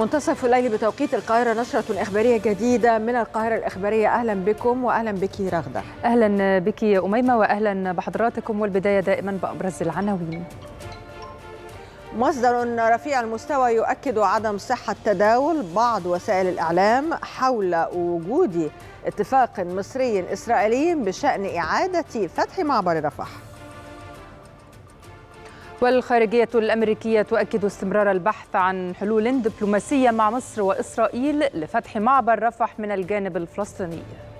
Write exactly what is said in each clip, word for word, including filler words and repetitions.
منتصف الليل بتوقيت القاهرة نشرة إخبارية جديدة من القاهرة الإخبارية. أهلا بكم وأهلا بك رغدة. أهلا بك يا أميمة وأهلا بحضراتكم، والبداية دائما بأبرز العناوين. مصدر رفيع المستوى يؤكد عدم صحة تداول بعض وسائل الإعلام حول وجود اتفاق مصري إسرائيلي بشأن إعادة فتح معبر رفح. والخارجية الأمريكية تؤكد استمرار البحث عن حلول دبلوماسية مع مصر وإسرائيل لفتح معبر رفح من الجانب الفلسطيني.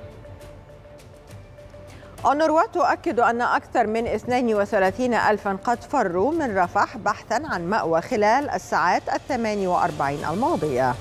أونروا تؤكد أن أكثر من اثنين وثلاثين ألفا قد فروا من رفح بحثا عن مأوى خلال الساعات الثمان وأربعين الماضية.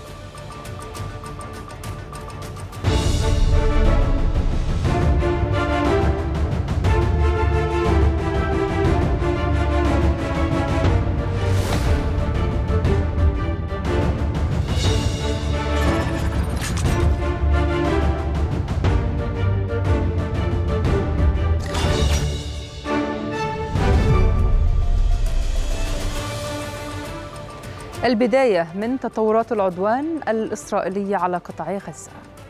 البداية من تطورات العدوان الإسرائيلي على قطاع غزة.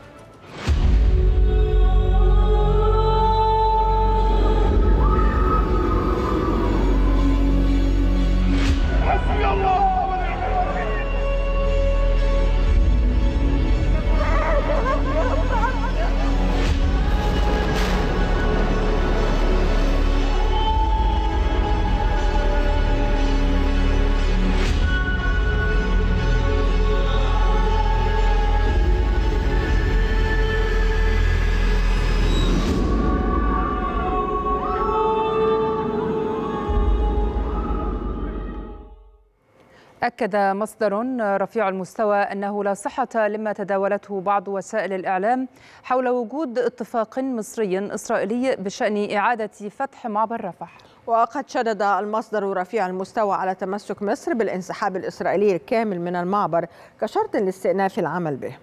أكد مصدر رفيع المستوى أنه لا صحة لما تداولته بعض وسائل الإعلام حول وجود اتفاق مصري إسرائيلي بشأن إعادة فتح معبر رفح. وقد شدد المصدر رفيع المستوى على تمسك مصر بالانسحاب الإسرائيلي الكامل من المعبر كشرط لاستئناف العمل به.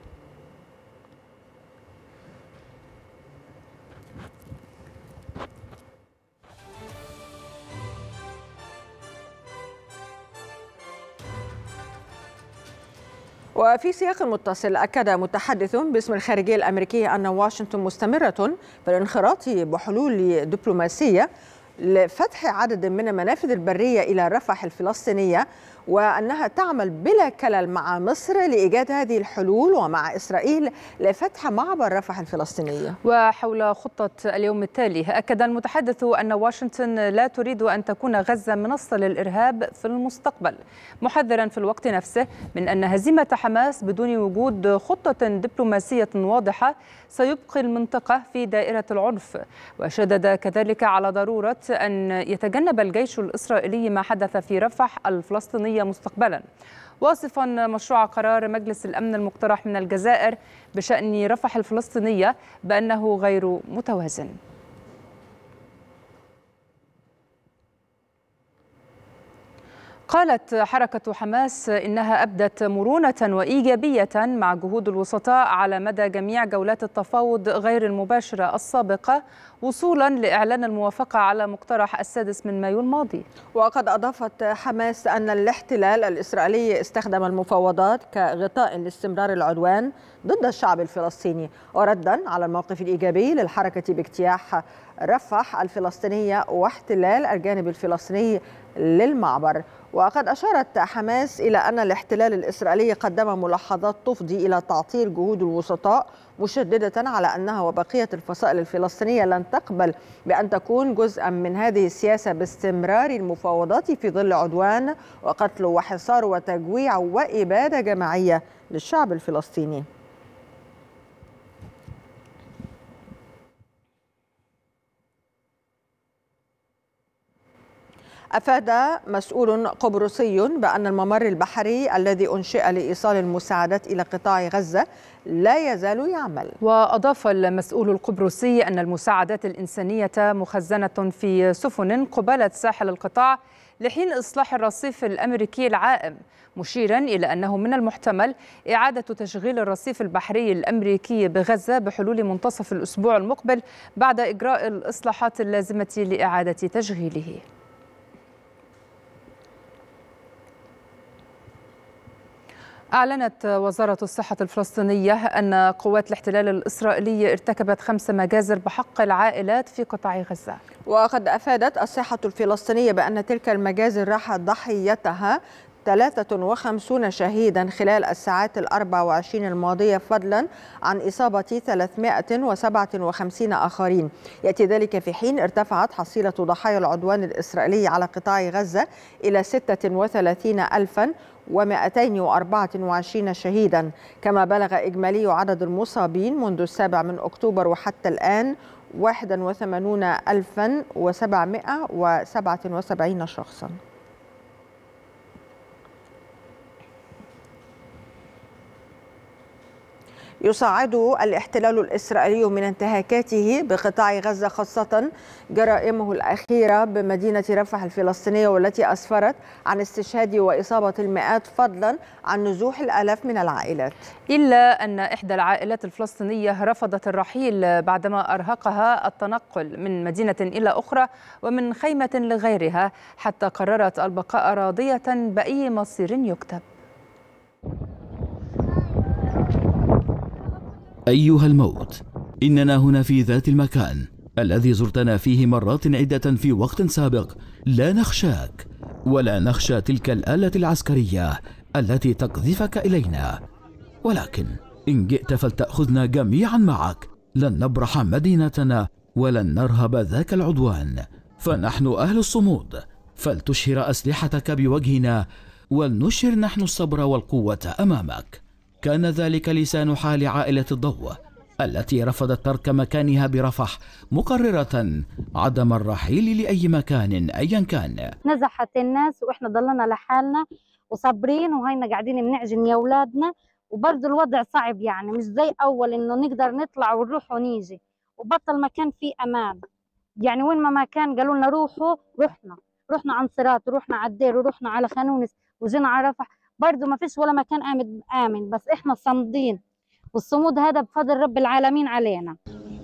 وفي سياق متصل أكد متحدث باسم الخارجية الأمريكية أن واشنطن مستمرة في الانخراط بحلول دبلوماسية لفتح عدد من المنافذ البرية إلى رفح الفلسطينية، وأنها تعمل بلا كلل مع مصر لإيجاد هذه الحلول ومع إسرائيل لفتح معبر رفح الفلسطينية. وحول خطة اليوم التالي أكد المتحدث أن واشنطن لا تريد أن تكون غزة منصة للإرهاب في المستقبل، محذرا في الوقت نفسه من أن هزيمة حماس بدون وجود خطة دبلوماسية واضحة سيبقي المنطقة في دائرة العنف. وشدد كذلك على ضرورة أن يتجنب الجيش الإسرائيلي ما حدث في رفح الفلسطينية مستقبلا، واصفا مشروع قرار مجلس الأمن المقترح من الجزائر بشأن رفح الفلسطينية بأنه غير متوازن. قالت حركة حماس إنها أبدت مرونة وإيجابية مع جهود الوسطاء على مدى جميع جولات التفاوض غير المباشرة السابقة وصولا لإعلان الموافقة على مقترح السادس من مايو الماضي. وقد أضافت حماس أن الاحتلال الإسرائيلي استخدم المفاوضات كغطاء لاستمرار العدوان ضد الشعب الفلسطيني، وردا على الموقف الإيجابي للحركة باجتياح رفح الفلسطينية واحتلال الجانب الفلسطيني للمعبر. وقد أشارت حماس إلى أن الاحتلال الإسرائيلي قدم ملاحظات تفضي إلى تعطيل جهود الوسطاء، مشددة على أنها وبقية الفصائل الفلسطينية لن تقبل بأن تكون جزءا من هذه السياسة باستمرار المفاوضات في ظل عدوان وقتل وحصار وتجويع وإبادة جماعية للشعب الفلسطيني. أفاد مسؤول قبرصي بأن الممر البحري الذي أنشئ لإيصال المساعدات إلى قطاع غزة لا يزال يعمل. وأضاف المسؤول القبرصي أن المساعدات الإنسانية مخزنة في سفن قبالة ساحل القطاع لحين إصلاح الرصيف الأمريكي العائم، مشيرا إلى أنه من المحتمل إعادة تشغيل الرصيف البحري الأمريكي بغزة بحلول منتصف الأسبوع المقبل بعد إجراء الإصلاحات اللازمة لإعادة تشغيله. أعلنت وزارة الصحة الفلسطينية أن قوات الاحتلال الإسرائيلي ارتكبت خمس مجازر بحق العائلات في قطاع غزة. وقد أفادت الصحة الفلسطينية بأن تلك المجازر راحت ضحيتها ثلاثة وخمسين شهيدا خلال الساعات الأربع وعشرين الماضية، فضلا عن إصابة ثلاثمائة وسبعة وخمسين آخرين. يأتي ذلك في حين ارتفعت حصيلة ضحايا العدوان الإسرائيلي على قطاع غزة إلى ستة وثلاثين ألفا ومائتين وأربعة وعشرين شهيدا، كما بلغ إجمالي عدد المصابين منذ السابع من أكتوبر وحتى الآن واحد وثمانين ألفا وسبعمائة وسبعة وسبعين شخصا. يصعد الاحتلال الإسرائيلي من انتهاكاته بقطاع غزة، خاصة جرائمه الأخيرة بمدينة رفح الفلسطينية، والتي أسفرت عن استشهاد وإصابة المئات، فضلا عن نزوح الآلاف من العائلات. إلا أن إحدى العائلات الفلسطينية رفضت الرحيل بعدما أرهقها التنقل من مدينة إلى أخرى ومن خيمة لغيرها، حتى قررت البقاء راضية بأي مصير يكتب. أيها الموت، إننا هنا في ذات المكان الذي زرتنا فيه مرات عدة في وقت سابق. لا نخشاك ولا نخشى تلك الآلة العسكرية التي تقذفك إلينا، ولكن إن جئت فلتأخذنا جميعا معك. لن نبرح مدينتنا ولن نرهب ذاك العدوان، فنحن أهل الصمود. فلتشهر أسلحتك بوجهنا ولنشهر نحن الصبر والقوة أمامك. كان ذلك لسان حال عائلة الضوء التي رفضت ترك مكانها برفح، مقررة عدم الرحيل لأي مكان أيا كان. نزحت الناس وإحنا ضلنا لحالنا وصابرين، وهينا قاعدين بنعجن يا أولادنا، وبرضه الوضع صعب، يعني مش زي أول إنه نقدر نطلع ونروح ونيجي، وبطل مكان فيه أمان. يعني وين ما كان قالوا لنا روحوا، رحنا رحنا عن صراط، ورحنا على الدير، ورحنا على خانونس، وجينا على رفح، برضه ما فيش ولا مكان آمن آمن، بس إحنا صامدين، والصمود هذا بفضل رب العالمين علينا.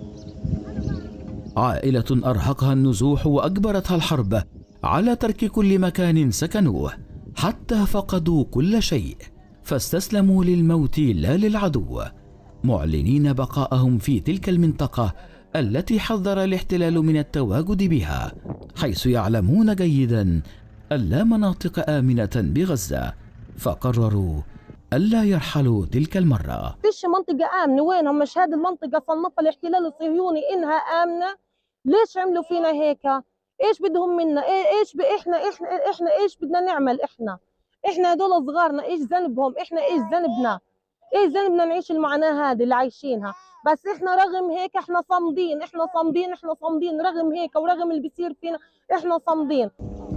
عائلة أرهقها النزوح وأجبرتها الحرب على ترك كل مكان سكنوه، حتى فقدوا كل شيء، فاستسلموا للموت لا للعدو، معلنين بقاءهم في تلك المنطقة التي حذر الاحتلال من التواجد بها، حيث يعلمون جيدا أن لا مناطق آمنة بغزة، فقرروا ألا يرحلوا تلك المرة. فيش منطقة آمنة، وينهم؟ مش هذه المنطقة صنفها الاحتلال الصهيوني إنها آمنة؟ ليش عملوا فينا هيك؟ إيش بدهم منا؟ إيش إحنا إحنا إحنا إيش بدنا نعمل؟ إحنا إحنا هدول صغارنا، إيش ذنبهم؟ إحنا إيش ذنبنا؟ إيش ذنبنا نعيش المعاناة هذه اللي عايشينها؟ بس إحنا رغم هيك إحنا صامدين، إحنا صامدين، إحنا صامدين، رغم هيك ورغم اللي بيصير فينا إحنا صامدين.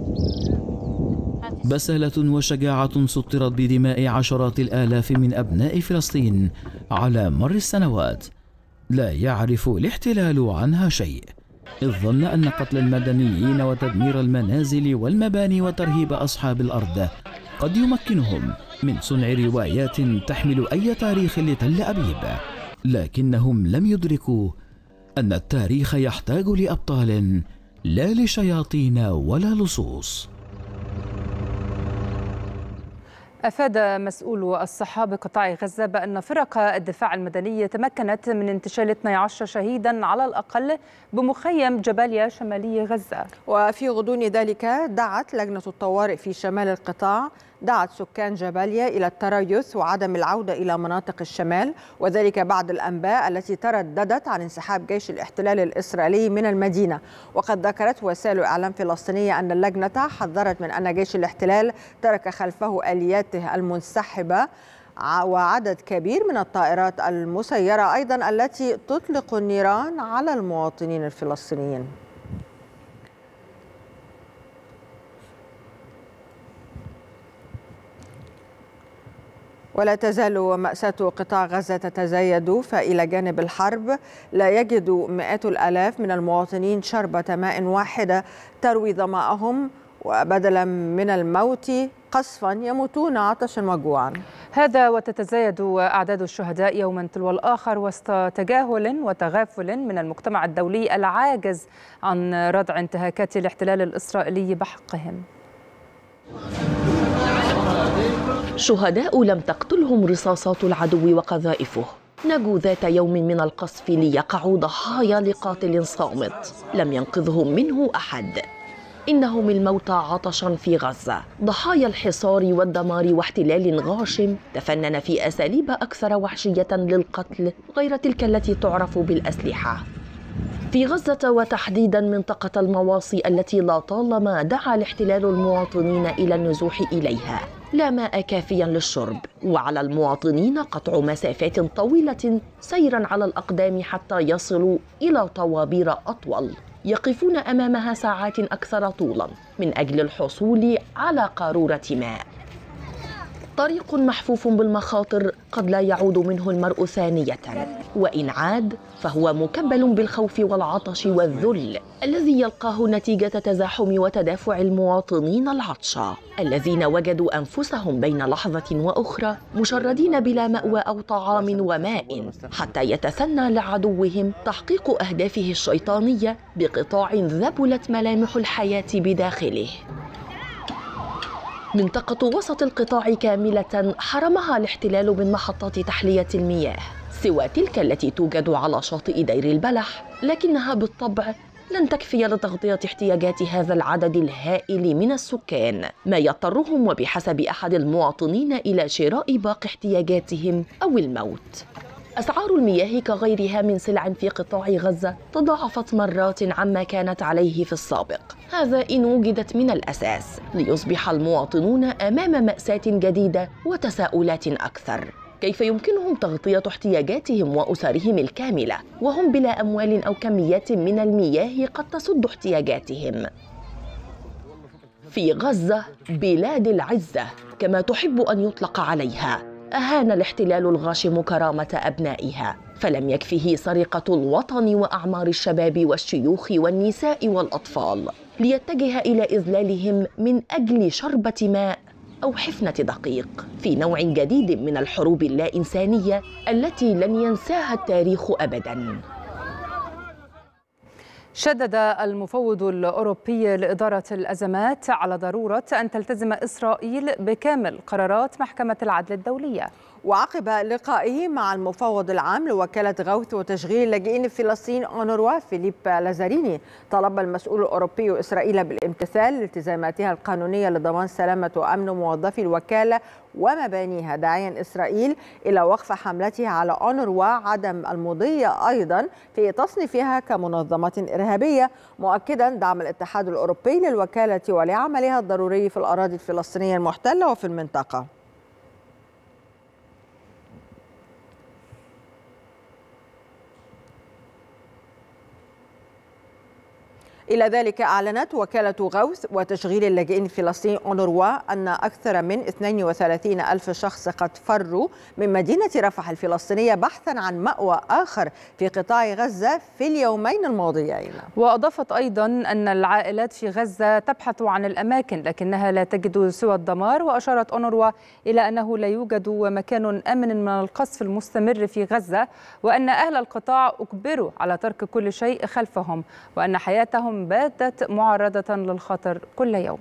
بسالة وشجاعة سطرت بدماء عشرات الآلاف من أبناء فلسطين على مر السنوات، لا يعرف الاحتلال عنها شيء، إذ ظن أن قتل المدنيين وتدمير المنازل والمباني وترهيب أصحاب الأرض قد يمكنهم من صنع روايات تحمل أي تاريخ لتل أبيب، لكنهم لم يدركوا أن التاريخ يحتاج لأبطال لا لشياطين ولا لصوص. أفاد مسؤول الصحة بقطاع غزة بأن فرق الدفاع المدني تمكنت من انتشال اثني عشر شهيدا على الأقل بمخيم جباليا شمالي غزة. وفي غضون ذلك دعت لجنة الطوارئ في شمال القطاع دعت سكان جباليا إلى التريث وعدم العودة إلى مناطق الشمال، وذلك بعد الأنباء التي ترددت عن انسحاب جيش الاحتلال الإسرائيلي من المدينة. وقد ذكرت وسائل إعلام فلسطينية أن اللجنة حذرت من أن جيش الاحتلال ترك خلفه آلياته المنسحبة وعدد كبير من الطائرات المسيرة أيضا التي تطلق النيران على المواطنين الفلسطينيين. ولا تزال مأساة قطاع غزة تتزايد، فإلى جانب الحرب لا يجد مئات الآلاف من المواطنين شربة ماء واحدة تروي ظمأهم، وبدلا من الموت قصفا يموتون عطشا وجوعا. هذا وتتزايد أعداد الشهداء يوما تلو الآخر وسط تجاهل وتغافل من المجتمع الدولي العاجز عن ردع انتهاكات الاحتلال الإسرائيلي بحقهم. شهداء لم تقتلهم رصاصات العدو وقذائفه، نجوا ذات يوم من القصف ليقعوا ضحايا لقاتل صامت لم ينقذهم منه أحد. إنهم الموتى عطشا في غزة، ضحايا الحصار والدمار واحتلال غاشم تفنن في أساليب أكثر وحشية للقتل غير تلك التي تعرف بالأسلحة. في غزة وتحديدا منطقة المواصي التي لا طالما دعا الاحتلال المواطنين إلى النزوح إليها، لا ماء كافيا للشرب، وعلى المواطنين قطع مسافات طويلة سيرا على الأقدام حتى يصلوا إلى طوابير أطول يقفون أمامها ساعات أكثر طولا من أجل الحصول على قارورة ماء. طريق محفوف بالمخاطر قد لا يعود منه المرء ثانية، وإن عاد فهو مكبل بالخوف والعطش والذل الذي يلقاه نتيجة تزاحم وتدافع المواطنين العطشى الذين وجدوا أنفسهم بين لحظة وأخرى مشردين بلا مأوى أو طعام وماء، حتى يتثنى لعدوهم تحقيق أهدافه الشيطانية بقطاع ذبلت ملامح الحياة بداخله. منطقة وسط القطاع كاملة حرمها الاحتلال من محطات تحلية المياه سوى تلك التي توجد على شاطئ دير البلح، لكنها بالطبع لن تكفي لتغطية احتياجات هذا العدد الهائل من السكان، ما يضطرهم وبحسب أحد المواطنين إلى شراء باقي احتياجاتهم أو الموت. أسعار المياه كغيرها من سلع في قطاع غزة تضاعفت مرات عما كانت عليه في السابق، هذا إن وجدت من الأساس، ليصبح المواطنون أمام مأساة جديدة وتساؤلات أكثر. كيف يمكنهم تغطية احتياجاتهم وأسرهم الكاملة وهم بلا أموال أو كميات من المياه قد تسد احتياجاتهم؟ في غزة بلاد العزة كما تحب أن يطلق عليها، أهان الاحتلال الغاشم كرامة أبنائها، فلم يكفه سرقة الوطن وأعمار الشباب والشيوخ والنساء والأطفال ليتجه إلى إذلالهم من أجل شربة ماء أو حفنة دقيق في نوع جديد من الحروب اللا إنسانية التي لن ينساها التاريخ أبداً. شدد المفوض الأوروبي لإدارة الأزمات على ضرورة أن تلتزم إسرائيل بكامل قرارات محكمة العدل الدولية. وعقب لقائه مع المفوض العام لوكالة غوث وتشغيل اللاجئين في فلسطين أونروا فيليب لازاريني، طلب المسؤول الأوروبي إسرائيل بالامتثال لالتزاماتها القانونية لضمان سلامة وأمن موظفي الوكالة ومبانيها، داعيا إسرائيل إلى وقف حملتها على أونروا عدم المضي أيضا في تصنيفها كمنظمة إرهابية، مؤكدا دعم الاتحاد الأوروبي للوكالة ولعملها الضروري في الأراضي الفلسطينية المحتلة وفي المنطقة. إلى ذلك أعلنت وكالة غوث وتشغيل اللاجئين في فلسطين أونروا أن أكثر من اثنين وثلاثين ألف شخص قد فروا من مدينة رفح الفلسطينية بحثا عن مأوى آخر في قطاع غزة في اليومين الماضيين. وأضافت أيضا أن العائلات في غزة تبحث عن الأماكن لكنها لا تجد سوى الدمار، وأشارت أونروا إلى أنه لا يوجد مكان آمن من القصف المستمر في غزة، وأن أهل القطاع أجبروا على ترك كل شيء خلفهم، وأن حياتهم باتت معرضة للخطر كل يوم.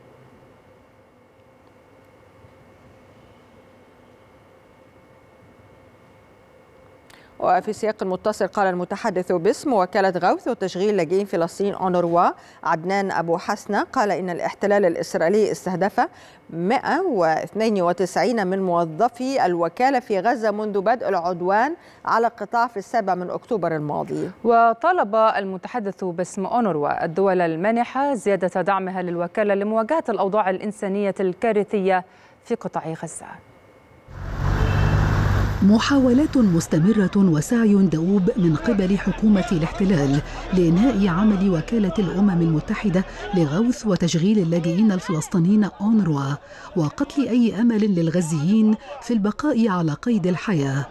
وفي سياق متصل قال المتحدث باسم وكالة غوث وتشغيل لاجئين فلسطين أونروا عدنان أبو حسنة قال إن الاحتلال الإسرائيلي استهدف مئة واثنين وتسعين من موظفي الوكالة في غزة منذ بدء العدوان على القطاع في السابع من أكتوبر الماضي. وطالب المتحدث باسم أونروا الدول المانحة زيادة دعمها للوكالة لمواجهة الأوضاع الإنسانية الكارثية في قطاع غزة. محاولات مستمرة وسعي دؤوب من قبل حكومة الاحتلال لإنهاء عمل وكالة الأمم المتحدة لغوث وتشغيل اللاجئين الفلسطينيين أونروا وقتل أي أمل للغزيين في البقاء على قيد الحياة.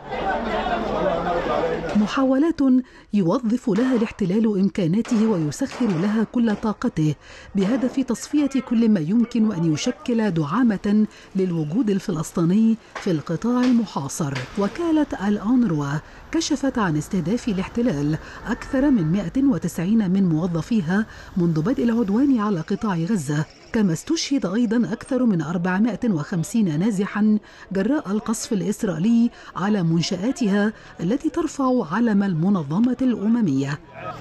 محاولات يوظف لها الاحتلال إمكاناته ويسخر لها كل طاقته بهدف تصفية كل ما يمكن أن يشكل دعامة للوجود الفلسطيني في القطاع المحاصر. وكالة الأونروا كشفت عن استهداف الاحتلال أكثر من مئة وتسعين من موظفيها منذ بدء العدوان على قطاع غزة، كما استشهد أيضا أكثر من أربعمائة وخمسين نازحا جراء القصف الإسرائيلي على منشآتها التي ترفع علم المنظمة الأممية.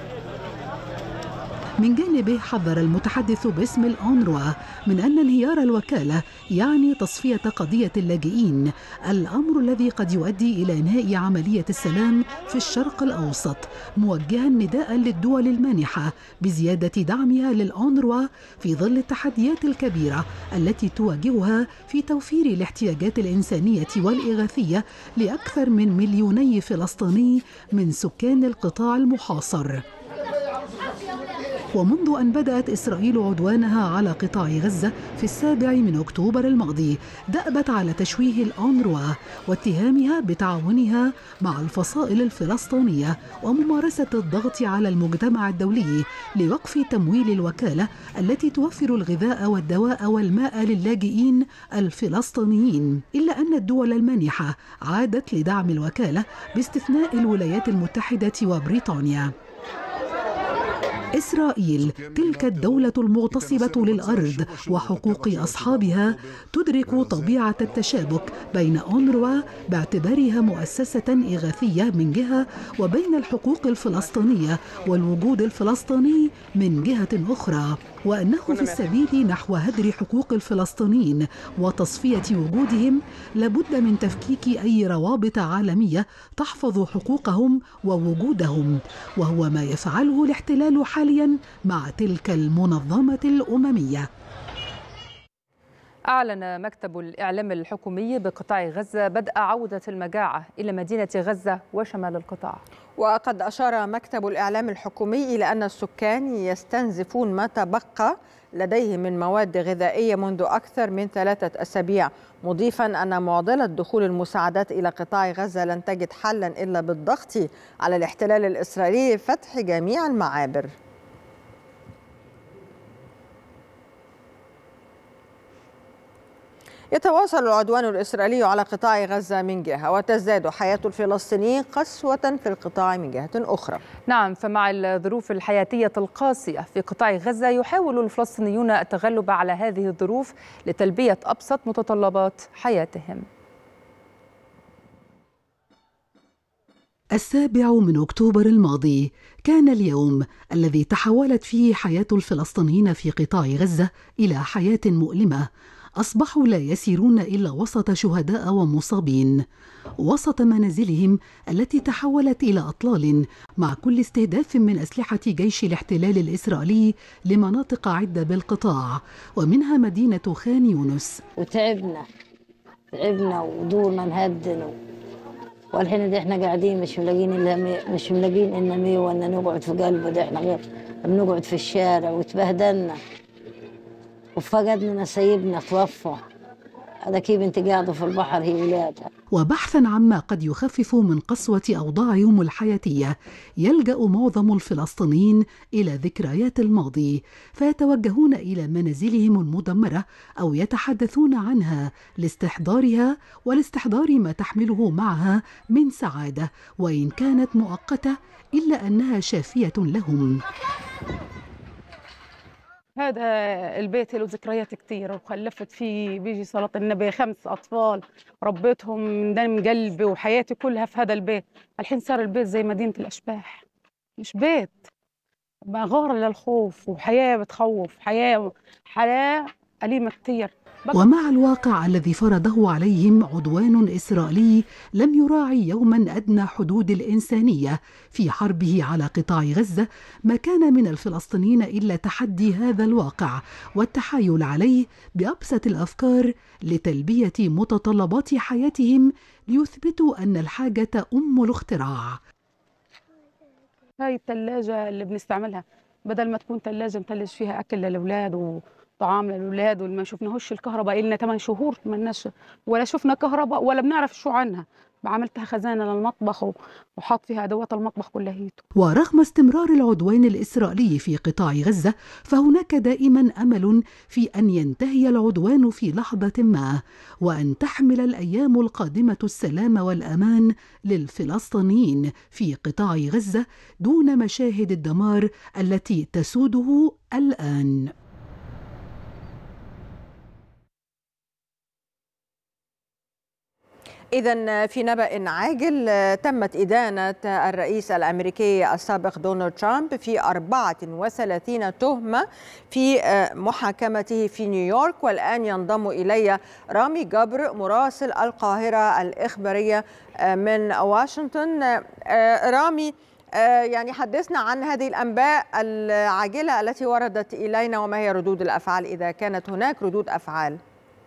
من جانبه حذر المتحدث باسم الأونروا من أن انهيار الوكالة يعني تصفية قضية اللاجئين، الأمر الذي قد يؤدي إلى إنهاء عملية السلام في الشرق الأوسط، موجها نداء للدول المانحة بزيادة دعمها للأونروا في ظل التحديات الكبيرة التي تواجهها في توفير الاحتياجات الإنسانية والإغاثية لأكثر من مليوني فلسطيني من سكان القطاع المحاصر. ومنذ أن بدأت إسرائيل عدوانها على قطاع غزة في السابع من أكتوبر الماضي دأبت على تشويه الأونروا واتهامها بتعاونها مع الفصائل الفلسطينية وممارسة الضغط على المجتمع الدولي لوقف تمويل الوكالة التي توفر الغذاء والدواء والماء للاجئين الفلسطينيين، إلا أن الدول المانحة عادت لدعم الوكالة باستثناء الولايات المتحدة وبريطانيا. إسرائيل تلك الدولة المغتصبة للأرض وحقوق أصحابها تدرك طبيعة التشابك بين أونروا باعتبارها مؤسسة إغاثية من جهة وبين الحقوق الفلسطينية والوجود الفلسطيني من جهة أخرى، وأنه في السبيل نحو هدر حقوق الفلسطينيين وتصفية وجودهم لابد من تفكيك أي روابط عالمية تحفظ حقوقهم ووجودهم، وهو ما يفعله الاحتلال حاليا مع تلك المنظمة الأممية. أعلن مكتب الإعلام الحكومي بقطاع غزة بدء عودة المجاعة إلى مدينة غزة وشمال القطاع. وقد أشار مكتب الإعلام الحكومي إلى أن السكان يستنزفون ما تبقى لديهم من مواد غذائية منذ أكثر من ثلاثة أسابيع، مضيفا أن معضلة دخول المساعدات إلى قطاع غزة لن تجد حلا إلا بالضغط على الاحتلال الإسرائيلي لفتح جميع المعابر. يتواصل العدوان الإسرائيلي على قطاع غزة من جهة وتزداد حياة الفلسطينيين قسوة في القطاع من جهة أخرى. نعم، فمع الظروف الحياتية القاسية في قطاع غزة يحاول الفلسطينيون التغلب على هذه الظروف لتلبية أبسط متطلبات حياتهم. السابع من أكتوبر الماضي كان اليوم الذي تحولت فيه حياة الفلسطينيين في قطاع غزة إلى حياة مؤلمة. أصبحوا لا يسيرون إلا وسط شهداء ومصابين، وسط منازلهم التي تحولت إلى أطلال مع كل استهداف من أسلحة جيش الاحتلال الإسرائيلي لمناطق عدة بالقطاع ومنها مدينة خان يونس. وتعبنا تعبنا ودورنا مهدن، والحين ده احنا قاعدين مش ملاقين إلا مش ملاقين إن مي وإن نقعد في قلبه، ده احنا غير بنقعد في الشارع وتبهدلنا وفقدنا نسيبنا توفى. هذا كيف انت قاعده في البحر هي ولادها. وبحثا عما قد يخفف من قسوة أوضاعهم الحياتية يلجأ معظم الفلسطينيين إلى ذكريات الماضي، فيتوجهون إلى منازلهم المدمرة أو يتحدثون عنها لاستحضارها ولاستحضار ما تحمله معها من سعادة، وإن كانت مؤقتة إلا أنها شافية لهم. هذا البيت له ذكريات كثير وخلفت فيه بيجي صلاة النبي خمس أطفال ربيتهم من دم قلبي وحياتي كلها في هذا البيت. الحين صار البيت زي مدينة الأشباح، مش بيت، مغارة للخوف وحياة بتخوف، حياة حياة أليمة كثير. ومع الواقع الذي فرضه عليهم عدوان إسرائيلي لم يراعي يوما أدنى حدود الإنسانية في حربه على قطاع غزة، ما كان من الفلسطينيين إلا تحدي هذا الواقع والتحايل عليه بأبسط الأفكار لتلبية متطلبات حياتهم ليثبتوا أن الحاجة أم الاختراع. هاي الثلاجة اللي بنستعملها بدل ما تكون ثلاجة نثلج فيها أكل للأولاد و طعام للأولاد، وما شفناهوش الكهرباء إلنا ثمان شهور، مالناش ولا شفنا كهرباء ولا بنعرف شو عنها. عملتها خزانة للمطبخ وحط فيها أدوات المطبخ كلها. ورغم استمرار العدوان الإسرائيلي في قطاع غزة فهناك دائما أمل في أن ينتهي العدوان في لحظة ما، وأن تحمل الأيام القادمة السلام والأمان للفلسطينيين في قطاع غزة دون مشاهد الدمار التي تسوده الآن. إذن في نبأ عاجل، تمت إدانة الرئيس الأمريكي السابق دونالد ترامب في أربعة وثلاثين تهمة في محاكمته في نيويورك. والآن ينضم إلي رامي جبر مراسل القاهرة الإخبارية من واشنطن. رامي، يعني حدثنا عن هذه الأنباء العاجلة التي وردت إلينا، وما هي ردود الأفعال إذا كانت هناك ردود أفعال؟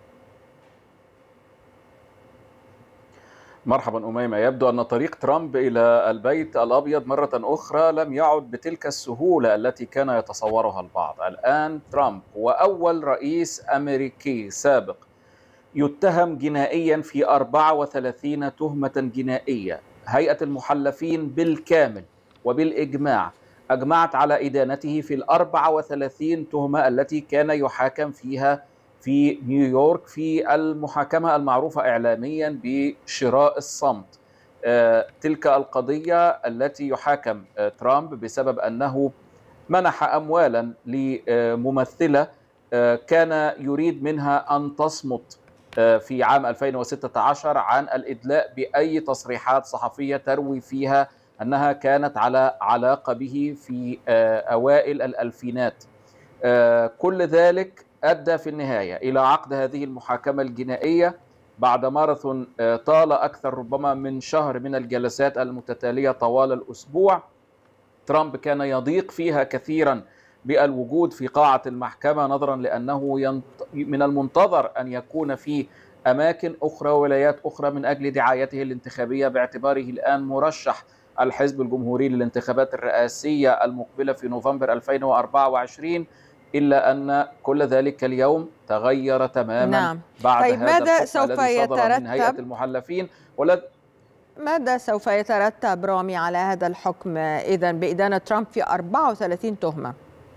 مرحبا أميمة. يبدو أن طريق ترامب إلى البيت الأبيض مرة أخرى لم يعد بتلك السهولة التي كان يتصورها البعض. الآن ترامب هو أول رئيس أمريكي سابق يتهم جنائيا في أربعة وثلاثين تهمة جنائية. هيئة المحلفين بالكامل وبالإجماع أجمعت على إدانته في الأربعة وثلاثين تهمة التي كان يحاكم فيها في نيويورك في المحاكمة المعروفة إعلاميا بشراء الصمت. آه، تلك القضية التي يحاكم آه، ترامب بسبب أنه منح أموالا لممثلة آه، كان يريد منها أن تصمت آه، في عام ألفين وستة عشر عن الإدلاء بأي تصريحات صحفية تروي فيها أنها كانت على علاقة به في آه، أوائل الألفينات. آه، كل ذلك أدى في النهاية إلى عقد هذه المحاكمة الجنائية بعد ماراثون طال أكثر ربما من شهر من الجلسات المتتالية طوال الأسبوع. ترامب كان يضيق فيها كثيرا بالوجود في قاعة المحكمة، نظرا لأنه ينط... من المنتظر أن يكون في أماكن أخرى وولايات أخرى من أجل دعايته الانتخابية، باعتباره الآن مرشح الحزب الجمهوري للانتخابات الرئاسية المقبلة في نوفمبر ألفين وأربعة وعشرين. إلا أن كل ذلك اليوم تغير تماما. نعم. بعد طيب هذا ماذا الحكم سوف الذي صدر يترتب من هيئة المحلفين ولا ماذا سوف يترتب رامي على هذا الحكم إذن بإدانة ترامب في أربعة وثلاثين تهمة؟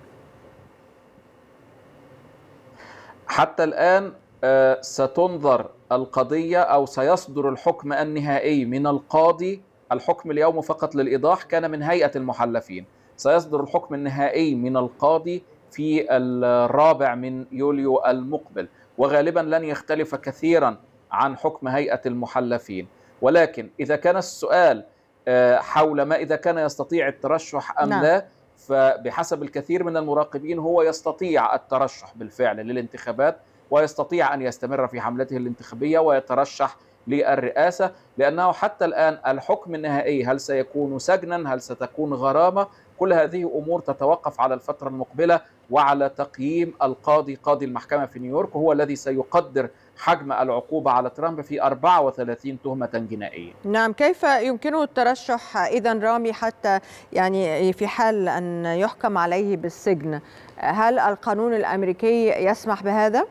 حتى الآن ستنظر القضية أو سيصدر الحكم النهائي من القاضي. الحكم اليوم فقط للإيضاح كان من هيئة المحلفين، سيصدر الحكم النهائي من القاضي في الرابع من يوليو المقبل، وغالبا لن يختلف كثيرا عن حكم هيئة المحلفين. ولكن إذا كان السؤال حول ما إذا كان يستطيع الترشح أم نعم. لا، فبحسب الكثير من المراقبين هو يستطيع الترشح بالفعل للانتخابات، ويستطيع أن يستمر في حملته الانتخابية ويترشح للرئاسة، لأنه حتى الآن الحكم النهائي هل سيكون سجنا، هل ستكون غرامة، كل هذه أمور تتوقف على الفترة المقبلة وعلى تقييم القاضي قاضي المحكمة في نيويورك، وهو الذي سيقدر حجم العقوبة على ترامب في أربعة وثلاثين تهمة جنائية. نعم، كيف يمكنه الترشح إذن رامي حتى يعني في حال أن يحكم عليه بالسجن؟ هل القانون الأمريكي يسمح بهذا؟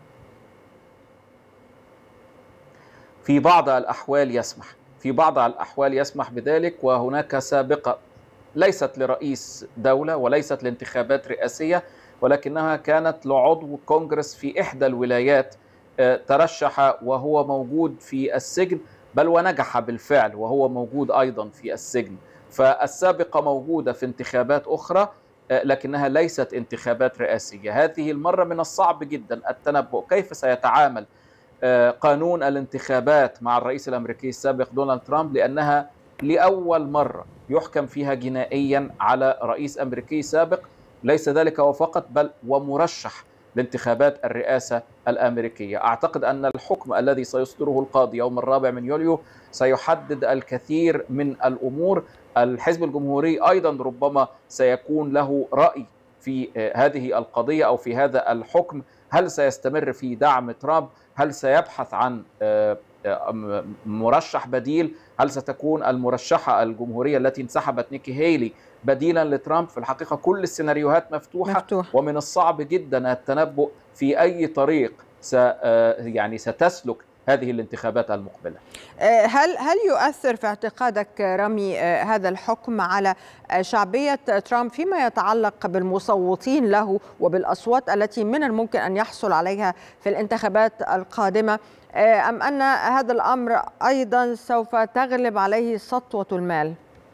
في بعض الأحوال يسمح، في بعض الأحوال يسمح بذلك، وهناك سابقة ليست لرئيس دولة وليست لانتخابات رئاسية، ولكنها كانت لعضو كونغرس في إحدى الولايات، ترشح وهو موجود في السجن، بل ونجح بالفعل وهو موجود أيضا في السجن. فالسابقة موجودة في انتخابات أخرى لكنها ليست انتخابات رئاسية. هذه المرة من الصعب جدا التنبؤ كيف سيتعامل قانون الانتخابات مع الرئيس الأمريكي السابق دونالد ترامب، لأنها لأول مرة يحكم فيها جنائيا على رئيس أمريكي سابق، ليس ذلك وفقط بل ومرشح لانتخابات الرئاسة الأمريكية. أعتقد أن الحكم الذي سيصدره القاضي يوم الرابع من يوليو سيحدد الكثير من الأمور. الحزب الجمهوري أيضا ربما سيكون له رأي في هذه القضية أو في هذا الحكم. هل سيستمر في دعم ترامب؟ هل سيبحث عن مرشح بديل؟ هل ستكون المرشحة الجمهورية التي انسحبت نيكي هيلي بديلا لترامب؟ في الحقيقة كل السيناريوهات مفتوحة, مفتوح. ومن الصعب جدا التنبؤ في أي طريق س يعني ستسلك هذه الانتخابات المقبلة. هل هل يؤثر في اعتقادك رامي هذا الحكم على شعبية ترامب فيما يتعلق بالمصوتين له وبالأصوات التي من الممكن أن يحصل عليها في الانتخابات القادمة، أم أن هذا الأمر أيضا سوف تغلب عليه سطوة المال؟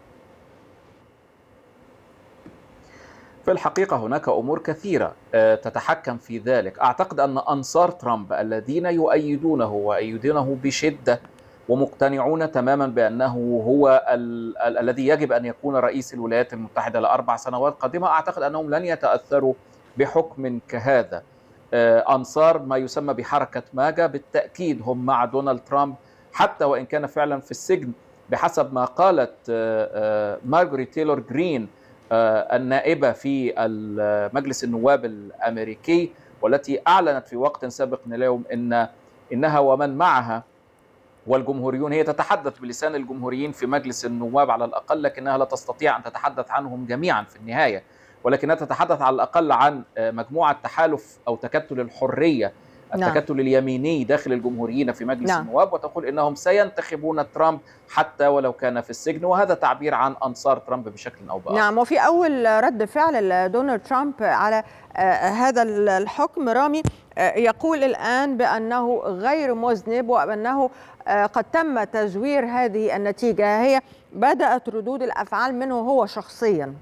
في الحقيقة هناك أمور كثيرة تتحكم في ذلك. أعتقد أن أنصار ترامب الذين يؤيدونه ويؤيدونه بشدة ومقتنعون تماما بأنه هو ال ال الذي يجب أن يكون رئيس الولايات المتحدة لأربع سنوات قادمة. أعتقد أنهم لن يتأثروا بحكم كهذا. أنصار ما يسمى بحركة ماجا بالتأكيد هم مع دونالد ترامب، حتى وإن كان فعلا في السجن بحسب ما قالت مارغوريت تايلور جرين النائبة في مجلس النواب الأمريكي، والتي أعلنت في وقت سابق اليوم إن إنها ومن معها والجمهوريون، هي تتحدث بلسان الجمهوريين في مجلس النواب على الأقل، لكنها لا تستطيع أن تتحدث عنهم جميعا في النهاية، ولكنها تتحدث على الأقل عن مجموعة تحالف أو تكتل الحرية، التكتل نعم. اليميني داخل الجمهوريين في مجلس نعم. النواب، وتقول إنهم سينتخبون ترامب حتى ولو كان في السجن، وهذا تعبير عن أنصار ترامب بشكل أو بآخر. نعم. وفي أول رد فعل دونالد ترامب على هذا الحكم رامي يقول الآن بأنه غير مذنب وأنه قد تم تزوير هذه النتيجة. هي بدأت ردود الأفعال منه هو شخصيا.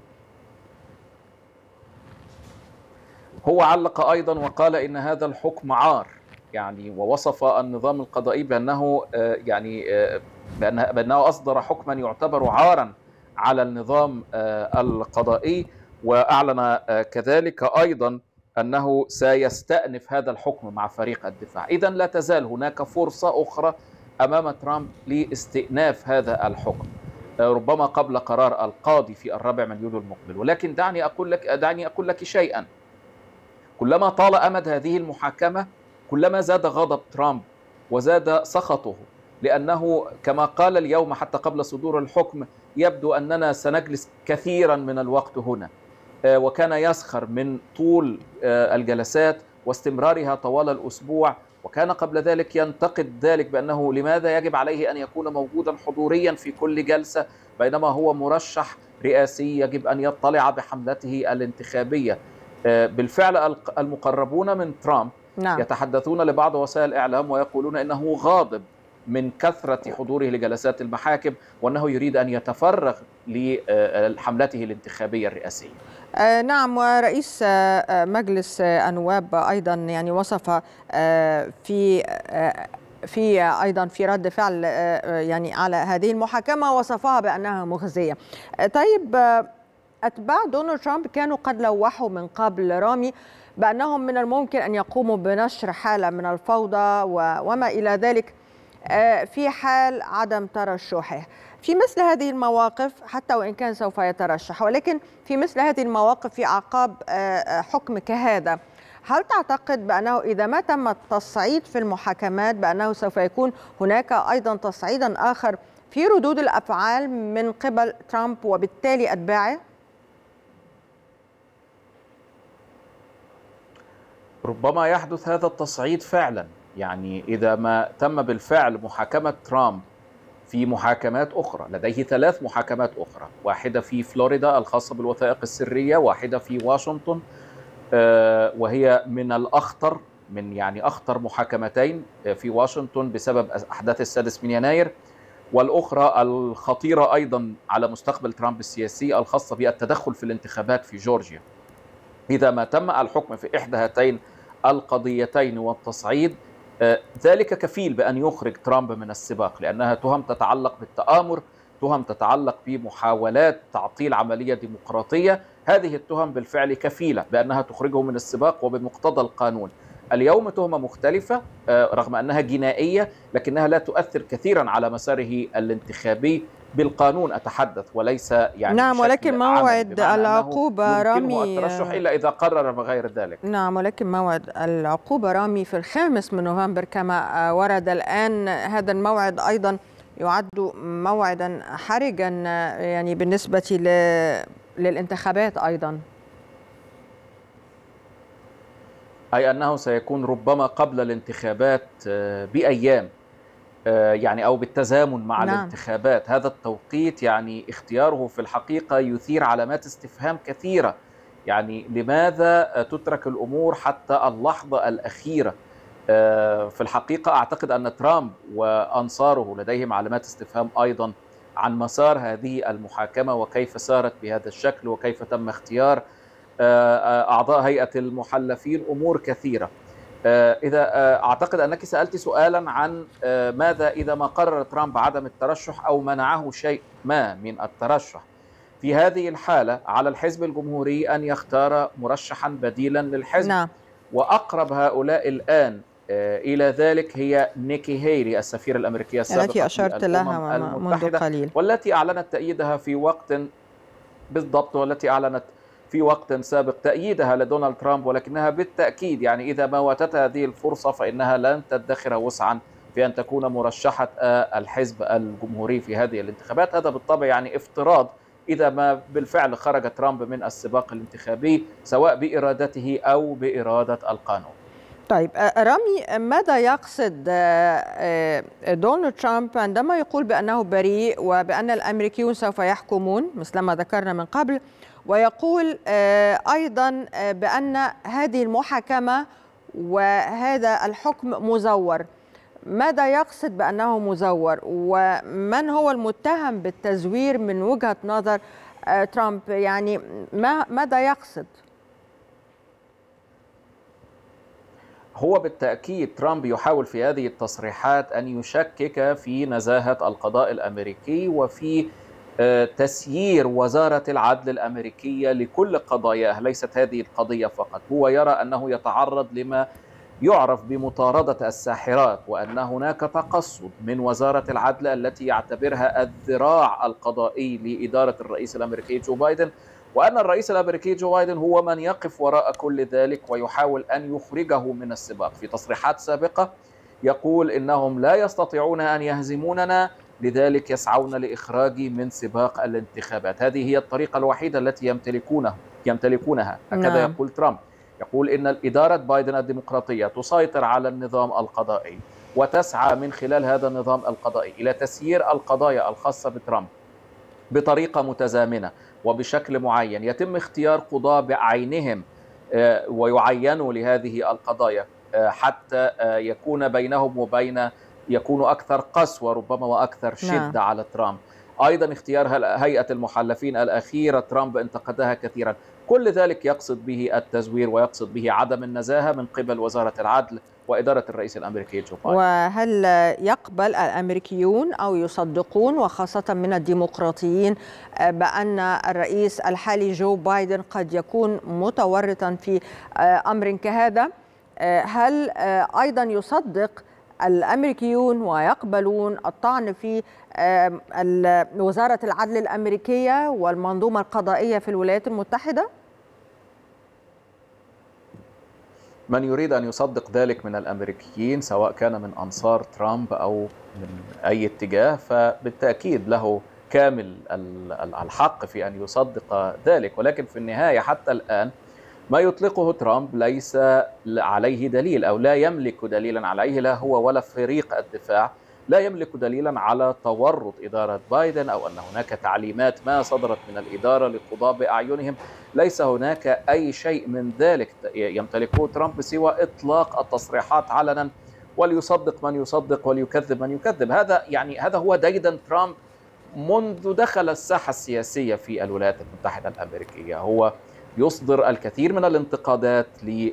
هو علق أيضا وقال إن هذا الحكم عار، يعني ووصف النظام القضائي بأنه يعني بأنه أصدر حكما يعتبر عارا على النظام القضائي، وأعلن كذلك أيضا أنه سيستأنف هذا الحكم مع فريق الدفاع. إذن لا تزال هناك فرصة أخرى أمام ترامب لاستئناف هذا الحكم، ربما قبل قرار القاضي في الرابع من يوليو المقبل. ولكن دعني أقول لك دعني أقول لك شيئا، كلما طال أمد هذه المحاكمة كلما زاد غضب ترامب وزاد سخطه، لأنه كما قال اليوم حتى قبل صدور الحكم يبدو أننا سنجلس كثيرا من الوقت هنا، وكان يسخر من طول الجلسات واستمرارها طوال الأسبوع، وكان قبل ذلك ينتقد ذلك بأنه لماذا يجب عليه أن يكون موجودا حضوريا في كل جلسة بينما هو مرشح رئاسي يجب أن يطلع بحملته الانتخابية. بالفعل المقربون من ترامب نعم. يتحدثون لبعض وسائل الإعلام ويقولون إنه غاضب من كثرة حضوره لجلسات المحاكم، وأنه يريد أن يتفرغ لحملته الانتخابية الرئاسية. آه نعم. ورئيس آه مجلس آه النواب أيضا يعني وصف آه في آه في أيضا في رد فعل آه يعني على هذه المحاكمة وصفها بأنها مخزية. آه طيب آه أتباع دونالد ترامب كانوا قد لوحوا من قبل رامي بأنهم من الممكن أن يقوموا بنشر حالة من الفوضى وما إلى ذلك في حال عدم ترشحه. في مثل هذه المواقف حتى وإن كان سوف يترشح، ولكن في مثل هذه المواقف في أعقاب حكم كهذا، هل تعتقد بأنه إذا ما تم التصعيد في المحاكمات بأنه سوف يكون هناك أيضا تصعيدا آخر في ردود الأفعال من قبل ترامب وبالتالي أتباعه؟ ربما يحدث هذا التصعيد فعلا، يعني إذا ما تم بالفعل محاكمة ترامب في محاكمات أخرى، لديه ثلاث محاكمات أخرى، واحدة في فلوريدا الخاصة بالوثائق السرية، واحدة في واشنطن وهي من الأخطر من يعني أخطر محاكمتين في واشنطن بسبب أحداث السادس من يناير، والأخرى الخطيرة أيضا على مستقبل ترامب السياسي الخاصة بالتدخل في الانتخابات في جورجيا. إذا ما تم الحكم في إحدى هاتين القضيتين والتصعيد، ذلك كفيل بأن يخرج ترامب من السباق، لأنها تهم تتعلق بالتآمر، تهم تتعلق بمحاولات تعطيل عملية ديمقراطية. هذه التهم بالفعل كفيلة بأنها تخرجه من السباق وبمقتضى القانون. اليوم تهمة مختلفة رغم أنها جنائية، لكنها لا تؤثر كثيرا على مساره الانتخابي بالقانون أتحدث، وليس يعني نعم. ولكن موعد العقوبة رامي الترشح إلا إذا قرر بغير ذلك. نعم. ولكن موعد العقوبة رامي في الخامس من نوفمبر كما ورد الآن. هذا الموعد أيضا يعد موعدا حرجا يعني بالنسبة للانتخابات أيضا، أي أنه سيكون ربما قبل الانتخابات بأيام يعني أو بالتزامن مع نعم. الانتخابات. هذا التوقيت يعني اختياره في الحقيقة يثير علامات استفهام كثيرة، يعني لماذا تترك الأمور حتى اللحظة الأخيرة؟ في الحقيقة أعتقد أن ترامب وأنصاره لديهم علامات استفهام أيضا عن مسار هذه المحاكمة وكيف سارت بهذا الشكل وكيف تم اختيار أعضاء هيئة المحلفين، أمور كثيرة. إذا أعتقد أنك سألت سؤالا عن ماذا إذا ما قرر ترامب عدم الترشح أو منعه شيء ما من الترشح. في هذه الحالة على الحزب الجمهوري أن يختار مرشحا بديلا للحزب. نعم. وأقرب هؤلاء الآن إلى ذلك هي نيكي هيلي السفيرة الأمريكية السابقة التي أشرت لها منذ قليل، والتي أعلنت تأييدها في وقت بالضبط والتي أعلنت في وقت سابق تأييدها لدونالد ترامب، ولكنها بالتأكيد يعني إذا ما واتتها هذه الفرصة فإنها لن تدخر وسعا في أن تكون مرشحة الحزب الجمهوري في هذه الانتخابات. هذا بالطبع يعني افتراض إذا ما بالفعل خرج ترامب من السباق الانتخابي سواء بإرادته أو بإرادة القانون. طيب رامي، ماذا يقصد دونالد ترامب عندما يقول بأنه بريء وبأن الأمريكيون سوف يحكمون مثلما ذكرنا من قبل، ويقول أيضا بأن هذه المحاكمة وهذا الحكم مزور؟ ماذا يقصد بأنه مزور؟ ومن هو المتهم بالتزوير من وجهة نظر ترامب؟ يعني ما ماذا يقصد؟ هو بالتأكيد ترامب يحاول في هذه التصريحات أن يشكك في نزاهة القضاء الأمريكي وفي تسيير وزارة العدل الأمريكية لكل قضاياه، ليست هذه القضية فقط. هو يرى أنه يتعرض لما يعرف بمطاردة الساحرات، وأن هناك تقصد من وزارة العدل التي يعتبرها الذراع القضائي لإدارة الرئيس الأمريكي جو بايدن، وأن الرئيس الأمريكي جو بايدن هو من يقف وراء كل ذلك ويحاول أن يخرجه من السباق. في تصريحات سابقة يقول إنهم لا يستطيعون أن يهزموننا، لذلك يسعون لإخراجي من سباق الانتخابات. هذه هي الطريقة الوحيدة التي يمتلكونه يمتلكونها هكذا نعم. يقول ترامب. يقول إن إدارة بايدن الديمقراطية تسيطر على النظام القضائي وتسعى من خلال هذا النظام القضائي إلى تسيير القضايا الخاصة بترامب بطريقة متزامنة وبشكل معين. يتم اختيار قضاة بعينهم ويعينوا لهذه القضايا حتى يكون بينهم وبين يكونوا أكثر قسوة ربما وأكثر شدة نعم. على ترامب. أيضا اختيار هيئة المحلفين الأخيرة ترامب انتقدها كثيرا. كل ذلك يقصد به التزوير ويقصد به عدم النزاهة من قبل وزارة العدل وإدارة الرئيس الأمريكي جو بايدن. وهل يقبل الأمريكيون أو يصدقون وخاصة من الديمقراطيين بأن الرئيس الحالي جو بايدن قد يكون متورطا في أمر كهذا؟ هل أيضا يصدق الأمريكيون ويقبلون الطعن في وزارة العدل الأمريكية والمنظومة القضائية في الولايات المتحدة؟ من يريد أن يصدق ذلك من الأمريكيين سواء كان من أنصار ترامب أو من أي اتجاه فبالتأكيد له كامل الحق في أن يصدق ذلك، ولكن في النهاية حتى الآن ما يطلقه ترامب ليس عليه دليل أو لا يملك دليلا عليه، لا هو ولا فريق الدفاع لا يملك دليلا على تورط إدارة بايدن أو أن هناك تعليمات ما صدرت من الإدارة للقضاء بأعينهم. ليس هناك أي شيء من ذلك يمتلكه ترامب سوى إطلاق التصريحات علنا وليصدق من يصدق وليكذب من يكذب. هذا يعني هذا هو ديدن ترامب منذ دخل الساحة السياسية في الولايات المتحدة الأمريكية. هو يصدر الكثير من الانتقادات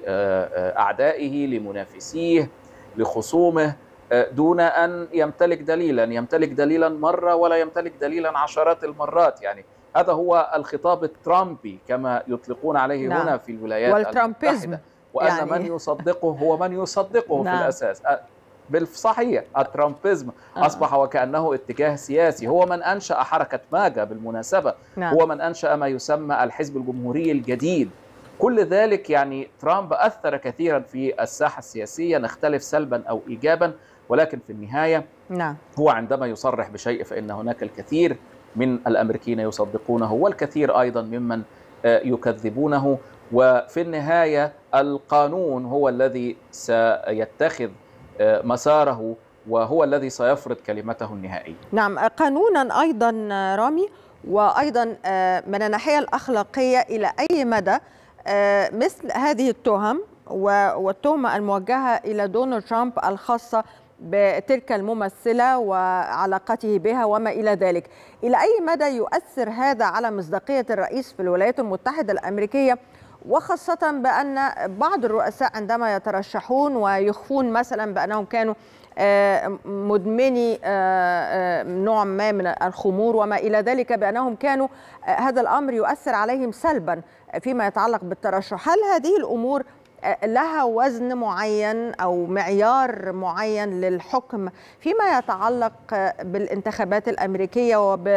لأعدائه لمنافسيه لخصومه دون أن يمتلك دليلا يمتلك دليلا مرة ولا يمتلك دليلا عشرات المرات. يعني هذا هو الخطاب الترامبي كما يطلقون عليه نعم. هنا في الولايات المتحدة، وأن يعني من يصدقه هو من يصدقه نعم. في الأساس بالصحيح الترامبيزم آه. أصبح وكأنه اتجاه سياسي. هو من أنشأ حركة ماجا بالمناسبة نعم. هو من أنشأ ما يسمى الحزب الجمهوري الجديد. كل ذلك يعني ترامب أثر كثيرا في الساحة السياسية، نختلف سلبا أو إيجابا، ولكن في النهاية نعم. هو عندما يصرح بشيء فإن هناك الكثير من الأمريكيين يصدقونه والكثير أيضا ممن يكذبونه، وفي النهاية القانون هو الذي سيتخذ مساره وهو الذي سيفرض كلمته النهائية. نعم، قانونا أيضا رامي، وأيضا من الناحية الأخلاقية إلى أي مدى مثل هذه التهم والتهمة الموجهة إلى دونالد ترامب الخاصة بتلك الممثلة وعلاقته بها وما إلى ذلك، إلى أي مدى يؤثر هذا على مصداقية الرئيس في الولايات المتحدة الأمريكية وخاصة بأن بعض الرؤساء عندما يترشحون ويخفون مثلا بأنهم كانوا مدمني نوع ما من الخمور وما إلى ذلك، بأنهم كانوا هذا الأمر يؤثر عليهم سلبا فيما يتعلق بالترشح. هل هذه الأمور لها وزن معين أو معيار معين للحكم فيما يتعلق بالانتخابات الأمريكية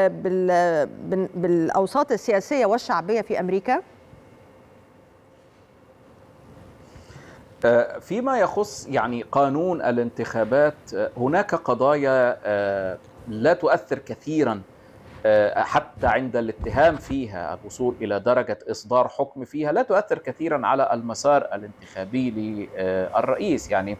وبالأوساط السياسية والشعبية في أمريكا؟ فيما يخص يعني قانون الانتخابات، هناك قضايا لا تؤثر كثيرا حتى عند الاتهام فيها، الوصول إلى درجة إصدار حكم فيها لا تؤثر كثيرا على المسار الانتخابي للرئيس. يعني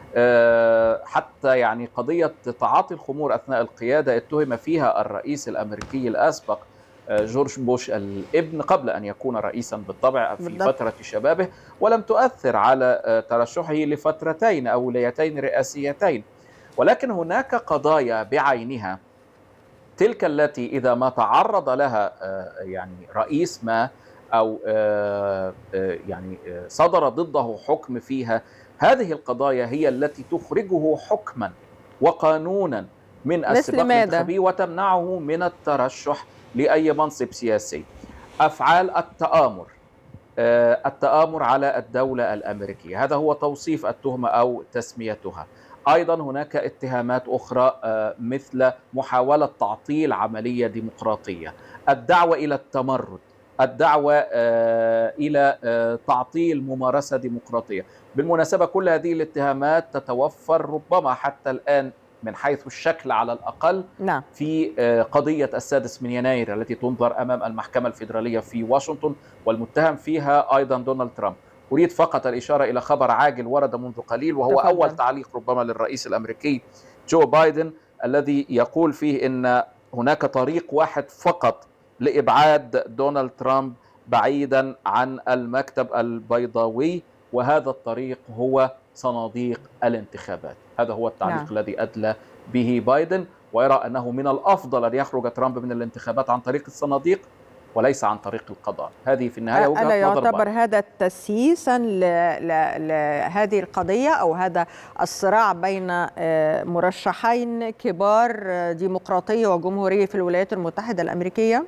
حتى يعني قضية تعاطي الخمور أثناء القيادة اتهم فيها الرئيس الأمريكي الأسبق جورج بوش الابن قبل أن يكون رئيسا بالطبع في بالضبط. فترة شبابه، ولم تؤثر على ترشحه لفترتين أو ولايتين رئاسيتين. ولكن هناك قضايا بعينها، تلك التي إذا ما تعرض لها يعني رئيس ما أو يعني صدر ضده حكم فيها، هذه القضايا هي التي تخرجه حكما وقانونا من السباق الانتخابي وتمنعه من الترشح لأي منصب سياسي. أفعال التآمر، التآمر على الدولة الأمريكية، هذا هو توصيف التهمة أو تسميتها. أيضا هناك اتهامات أخرى مثل محاولة تعطيل عملية ديمقراطية، الدعوة إلى التمرد، الدعوة إلى تعطيل ممارسة ديمقراطية. بالمناسبة كل هذه الاتهامات تتوفر ربما حتى الآن من حيث الشكل على الأقل نعم. في قضية السادس من يناير التي تنظر أمام المحكمة الفيدرالية في واشنطن، والمتهم فيها أيضا دونالد ترامب. أريد فقط الإشارة إلى خبر عاجل ورد منذ قليل، وهو تفضل. أول تعليق ربما للرئيس الأمريكي جو بايدن الذي يقول فيه إن هناك طريق واحد فقط لإبعاد دونالد ترامب بعيدا عن المكتب البيضاوي، وهذا الطريق هو صناديق الانتخابات. هذا هو التعليق نعم. الذي أدلى به بايدن، ويرى أنه من الأفضل أن يخرج ترامب من الانتخابات عن طريق الصناديق وليس عن طريق القضاء. هذه في النهاية وجهة نظر بايدن. ألا يعتبر هذا تسييسا لهذه القضية أو هذا الصراع بين مرشحين كبار ديمقراطية وجمهورية في الولايات المتحدة الأمريكية؟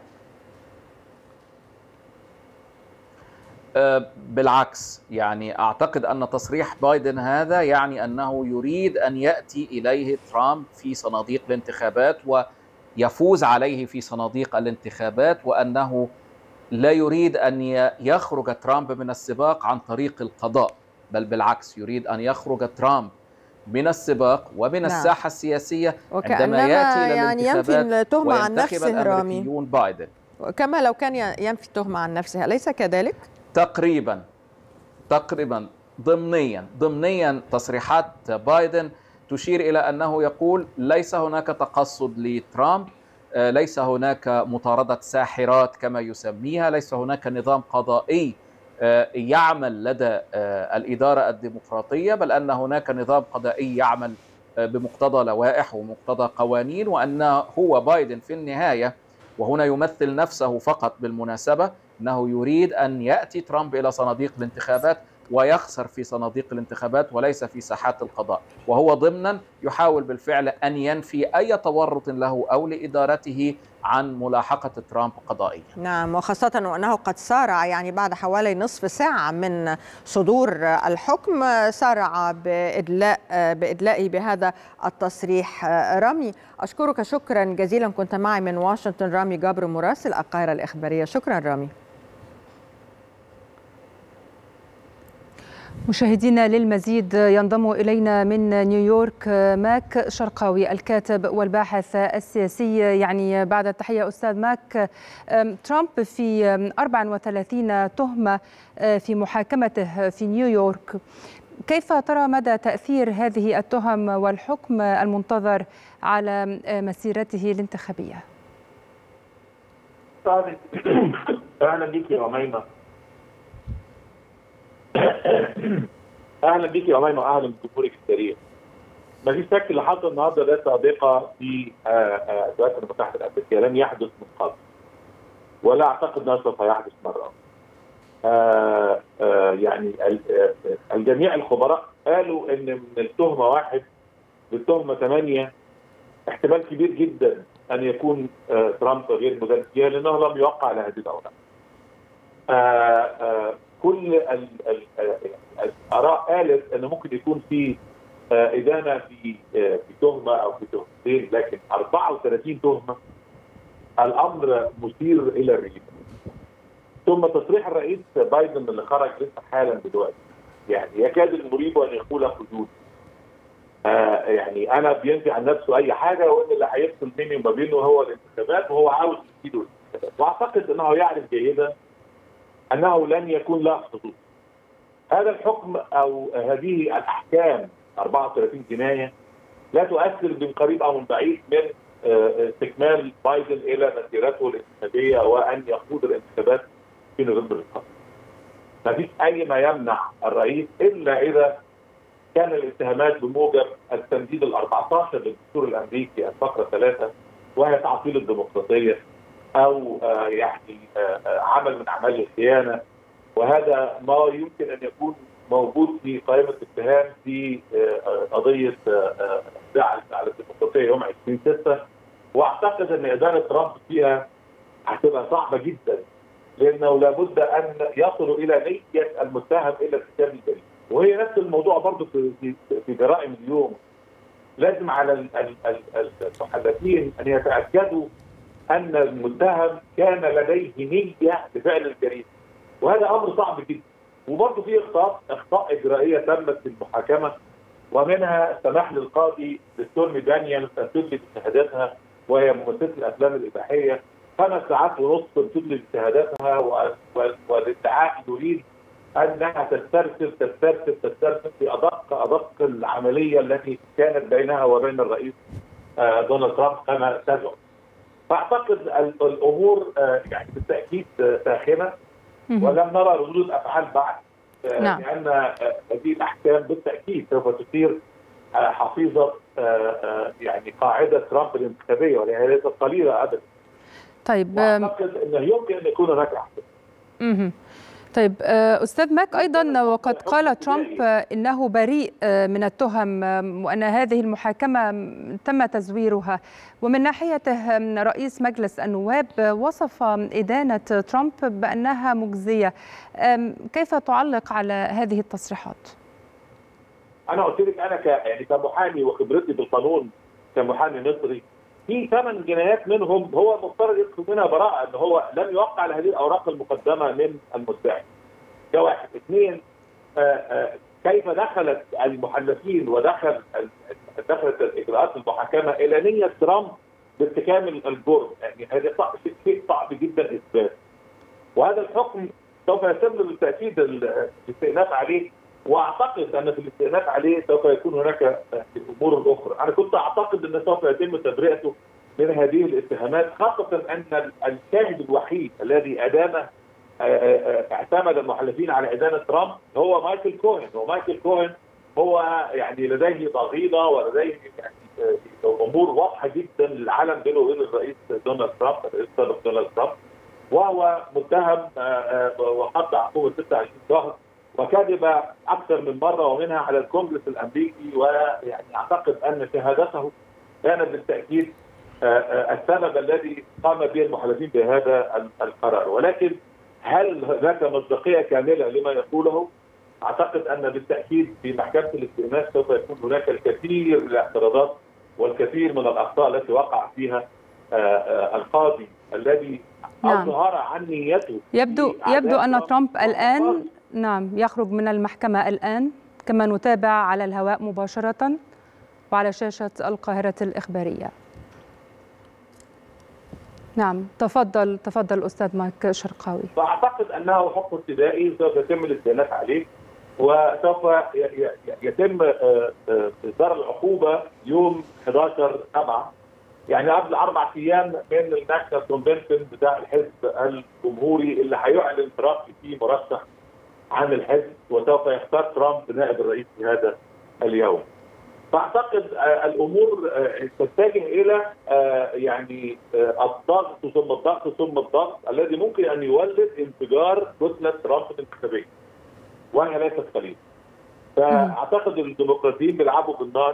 بالعكس، يعني أعتقد أن تصريح بايدن هذا يعني أنه يريد أن يأتي إليه ترامب في صناديق الانتخابات ويفوز عليه في صناديق الانتخابات، وأنه لا يريد أن يخرج ترامب من السباق عن طريق القضاء، بل بالعكس يريد أن يخرج ترامب من السباق ومن نعم. الساحة السياسية عندما يأتي إلى يعني الانتخابات وينتخب الأمريكيون بايدن. كما لو كان ينفي التهمة عن نفسه، أليس كذلك؟ تقريبا تقريبا ضمنيا ضمنيا تصريحات بايدن تشير إلى أنه يقول ليس هناك تقصد لترامب، ليس هناك مطاردة ساحرات كما يسميها، ليس هناك نظام قضائي يعمل لدى الإدارة الديمقراطية، بل أن هناك نظام قضائي يعمل بمقتضى لوائح ومقتضى قوانين، وأن هو بايدن في النهاية، وهنا يمثل نفسه فقط بالمناسبة، أنه يريد أن يأتي ترامب إلى صناديق الانتخابات ويخسر في صناديق الانتخابات وليس في ساحات القضاء، وهو ضمنا يحاول بالفعل أن ينفي أي تورط له أو لإدارته عن ملاحقة ترامب قضائيا. نعم، وخاصة وأنه قد سارع يعني بعد حوالي نصف ساعة من صدور الحكم سارع بإدلاء بإدلائه بهذا التصريح. رامي، أشكرك شكرا جزيلا، كنت معي من واشنطن رامي جابر مراسل القاهرة الإخبارية. شكرا رامي. مشاهدينا، للمزيد ينضم إلينا من نيويورك ماك شرقاوي الكاتب والباحث السياسي. يعني بعد التحية أستاذ ماك، ترامب في أربع وثلاثين تهمة في محاكمته في نيويورك، كيف ترى مدى تأثير هذه التهم والحكم المنتظر على مسيرته الانتخابية؟ أهلا بك يا أميمة. اهلا بك يا اميمه واهلا بجمهورك الكريم. ما فيش شك اللي حصل النهارده ده سابقه في الولايات المتحده الامريكيه، لم يحدث من قبل ولا اعتقد انه سوف يحدث مره. آه آه يعني الجميع الخبراء قالوا ان من التهمه واحد للتهمه ثمانيه احتمال كبير جدا ان يكون آه ترامب غير مدان فيها لانه لم يوقع على هذه الاوراق. آه آه كل ال ال الاراء قالت ان ممكن يكون في آه ادانه في آه في تهمه او في تهمتين، لكن أربعة وثلاثين تهمه الامر مثير الى الريبه. ثم تصريح الرئيس بايدن اللي خرج لسه حالا دلوقتي يعني يكاد المريب ان يقول حدود. آه يعني انا بينفي عن نفسه اي حاجه وان اللي هيفصل بيني وما بينه هو الانتخابات وهو عاوز يفيده الانتخابات، واعتقد انه يعرف جيدا انه لن يكون له حدود. هذا الحكم او هذه الاحكام أربعة وثلاثين جنايه لا تؤثر من قريب او من بعيد من استكمال بايدن الى مسيرته الانتخابيه وان يخوض الانتخابات في نوفمبر القادم. ما فيش اي ما يمنع الرئيس الا اذا كان الاتهامات بموجب التمديد ال أربعة عشر للدستور الامريكي الفقره ثلاثة وهي تعطيل الديمقراطيه او يعني عمل من اعمال الخيانه، وهذا ما يمكن ان يكون موجود في قائمه اتهام في قضيه دعم على الديمقراطيه يوم عشرين ستة، واعتقد ان ادانه ترامب فيها هتبقى صعبه جدا لانه لابد ان يصلوا الى نيه المتهم الى ارتكاب الجريمه، وهي نفس الموضوع برضه في في جرائم اليوم. لازم على المحلفين ان يتاكدوا ان المتهم كان لديه نيه لفعل الجريمه، وهذا امر صعب جدا. وبرضه في اخطاء اخطاء اجرائيه تمت في المحاكمه، ومنها السماح للقاضي لستورمي دانيال ان تدلي بشهاداتها وهي ممثله الافلام الاباحيه خمس ساعات ونصف تدلي بشهاداتها، والادعاء يريد انها تسترسل تسترسل تسترسل في ادق ادق العمليه التي كانت بينها وبين الرئيس دونالد ترامب كما تزعم. فاعتقد الامور يعني بالتاكيد ساخنه ولم نرى ردود افعال بعد، نعم. لان هذه الاحكام بالتاكيد سوف تثير حفيظه يعني قاعده ترامب الانتخابيه وهي ليست قليله ابدا. طيب اعتقد انه يمكن ان يكون هناك احتمال. طيب أستاذ ماك، أيضا وقد قال ترامب إنه بريء من التهم وأن هذه المحاكمة تم تزويرها، ومن ناحيته رئيس مجلس النواب وصف إدانة ترامب بأنها مجزية. كيف تعلق على هذه التصريحات؟ أنا قلت لك أنا ك يعني كمحامي وخبرتي بالقانون كمحامي مصري في ثمان جنايات منهم هو المفترض يدخل منها براءة، ان هو لم يوقع على هذه الاوراق المقدمه من المدعي. ده واحد. اثنين، كيف دخلت المحلفين ودخل دخلت الاجراءات المحاكمه الى نيه ترامب بارتكاب الجرم، يعني هذا شيء صعب جدا اثبات. وهذا الحكم سوف يتم بالتاكيد الاستئناف عليه، واعتقد ان في الاستئناف عليه سوف يكون هناك امور اخرى. انا كنت اعتقد ان سوف يتم تبرئته من هذه الاتهامات، خاصه ان الشاهد الوحيد الذي ادان اعتمد المحلفين على ادانه ترامب هو مايكل كوهن، ومايكل كوهن هو يعني لديه ضغينه ولديه يعني امور واضحه جدا للعالم بينه وبين الرئيس دونالد ترامب الرئيس السابق دونالد ترامب، وهو متهم وقضى عقوبه ستة وعشرين شهر وكذب اكثر من مره ومنها على الكونغرس الامريكي، ويعني اعتقد ان شهادته كانت بالتاكيد السبب الذي قام به المحلفين بهذا القرار. ولكن هل هناك مصداقيه كامله لما يقوله؟ اعتقد ان بالتاكيد في محكمه الاستئناف سوف يكون هناك الكثير من الاعتراضات والكثير من الاخطاء التي وقع فيها القاضي الذي نعم. اظهر عن نيته. يبدو يبدو ان ترامب الان نعم يخرج من المحكمه الان كما نتابع على الهواء مباشره وعلى شاشه القاهره الاخباريه. نعم تفضل تفضل استاذ مايك شرقاوي. فاعتقد انه حكم ابتدائي سوف يتم الاستئناف عليه، وسوف يتم اصدار العقوبه يوم أحد عشر سبعة، يعني قبل اربع ايام من الناشونال كونفنشن بتاع الحزب الجمهوري اللي هيعلن ترامب فيه مرشح عن الحزب، وسوف يختار ترامب نائب الرئيس في هذا اليوم. فاعتقد الامور تتجه الى يعني الضغط ثم الضغط ثم الضغط الذي ممكن ان يولد انفجار كتله ترامب الانتخابيه، وهي ليست قليله. فاعتقد الديمقراطيين بيلعبوا بالنار،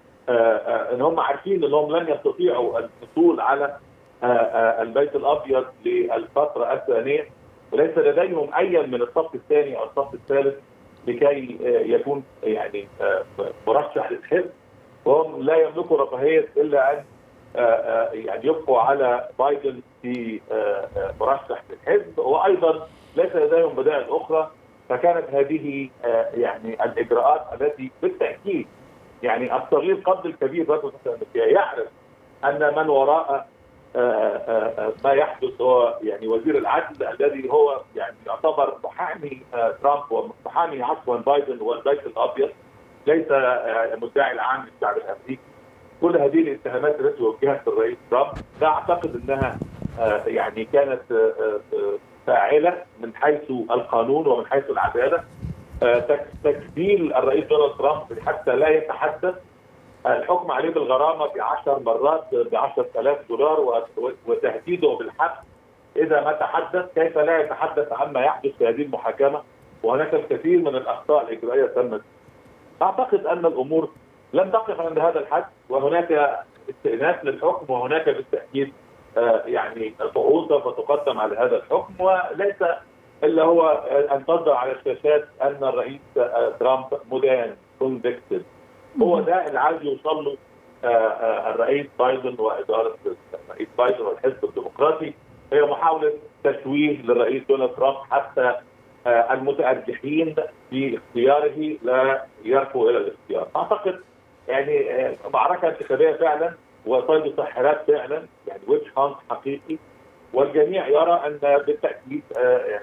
ان هم عارفين انهم لن يستطيعوا الحصول على البيت الابيض للفتره الثانيه، وليس لديهم اي من الصف الثاني او الصف الثالث لكي يكون يعني مرشح للحزب، وهم لا يملكوا رفاهيه الا ان يعني يبقوا على بايدن في مرشح للحزب، وايضا ليس لديهم بدائل اخرى. فكانت هذه يعني الاجراءات التي بالتاكيد يعني الصغير قبل الكبير برضه يعرف ان من وراء ما يحدث هو يعني وزير العدل الذي هو يعني يعتبر محامي ترامب ومحامي عفوا بايدن والبيت الابيض، ليس المدعي العام للشعب الامريكي. كل هذه الاتهامات التي وجهت الرئيس ترامب لا اعتقد انها يعني كانت فاعله من حيث القانون ومن حيث العداله. تكفيل الرئيس دونالد ترامب حتى لا يتحدث، الحكم عليه بالغرامه بعشر مرات ب عشرة آلاف دولار وتهديده بالحبس اذا ما تحدث، كيف لا يتحدث عما يحدث في هذه المحاكمه؟ وهناك الكثير من الاخطاء الاجرائيه تمت. اعتقد ان الامور لم تقف عند هذا الحد، وهناك استئناف للحكم، وهناك بالتاكيد يعني طعون سوف تقدم على هذا الحكم، وليس الا هو ان تظهر على الشاشات ان الرئيس ترامب مدان كونفكتد. هو ده اللي عايز يوصل له الرئيس بايدن واداره الرئيس بايدن والحزب الديمقراطي، هي محاوله تشويه للرئيس دونالد ترامب حتى المتارجحين في اختياره لا يرفوا الى الاختيار. اعتقد يعني معركه انتخابيه فعلا وصيد ساحرات فعلا، يعني ويتش هانت حقيقي، والجميع يرى ان بالتاكيد يعني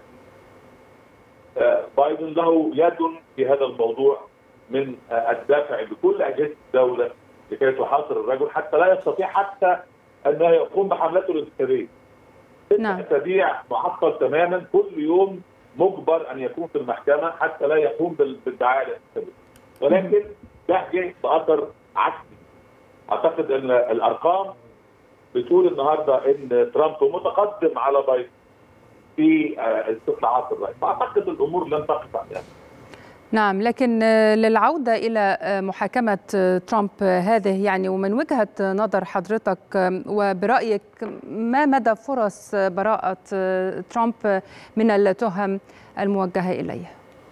بايدن له يد في هذا الموضوع من الدافع بكل اجهزه الدوله لكي تحاصر الرجل حتى لا يستطيع حتى ان يقوم بحملته الانتخابيه. نعم. ست اسابيع معطل تماما، كل يوم مجبر ان يكون في المحكمه حتى لا يقوم بالدعايه الانتخابيه. ولكن ده جه باثر عكسي. اعتقد ان الارقام بتقول النهارده ان ترامب متقدم على بايدن في استطلاعات الراي، فاعتقد الامور لن تقف عليها. نعم، لكن للعودة إلى محاكمة ترامب هذه يعني، ومن وجهة نظر حضرتك وبرأيك ما مدى فرص براءة ترامب من التهم الموجهة إليه؟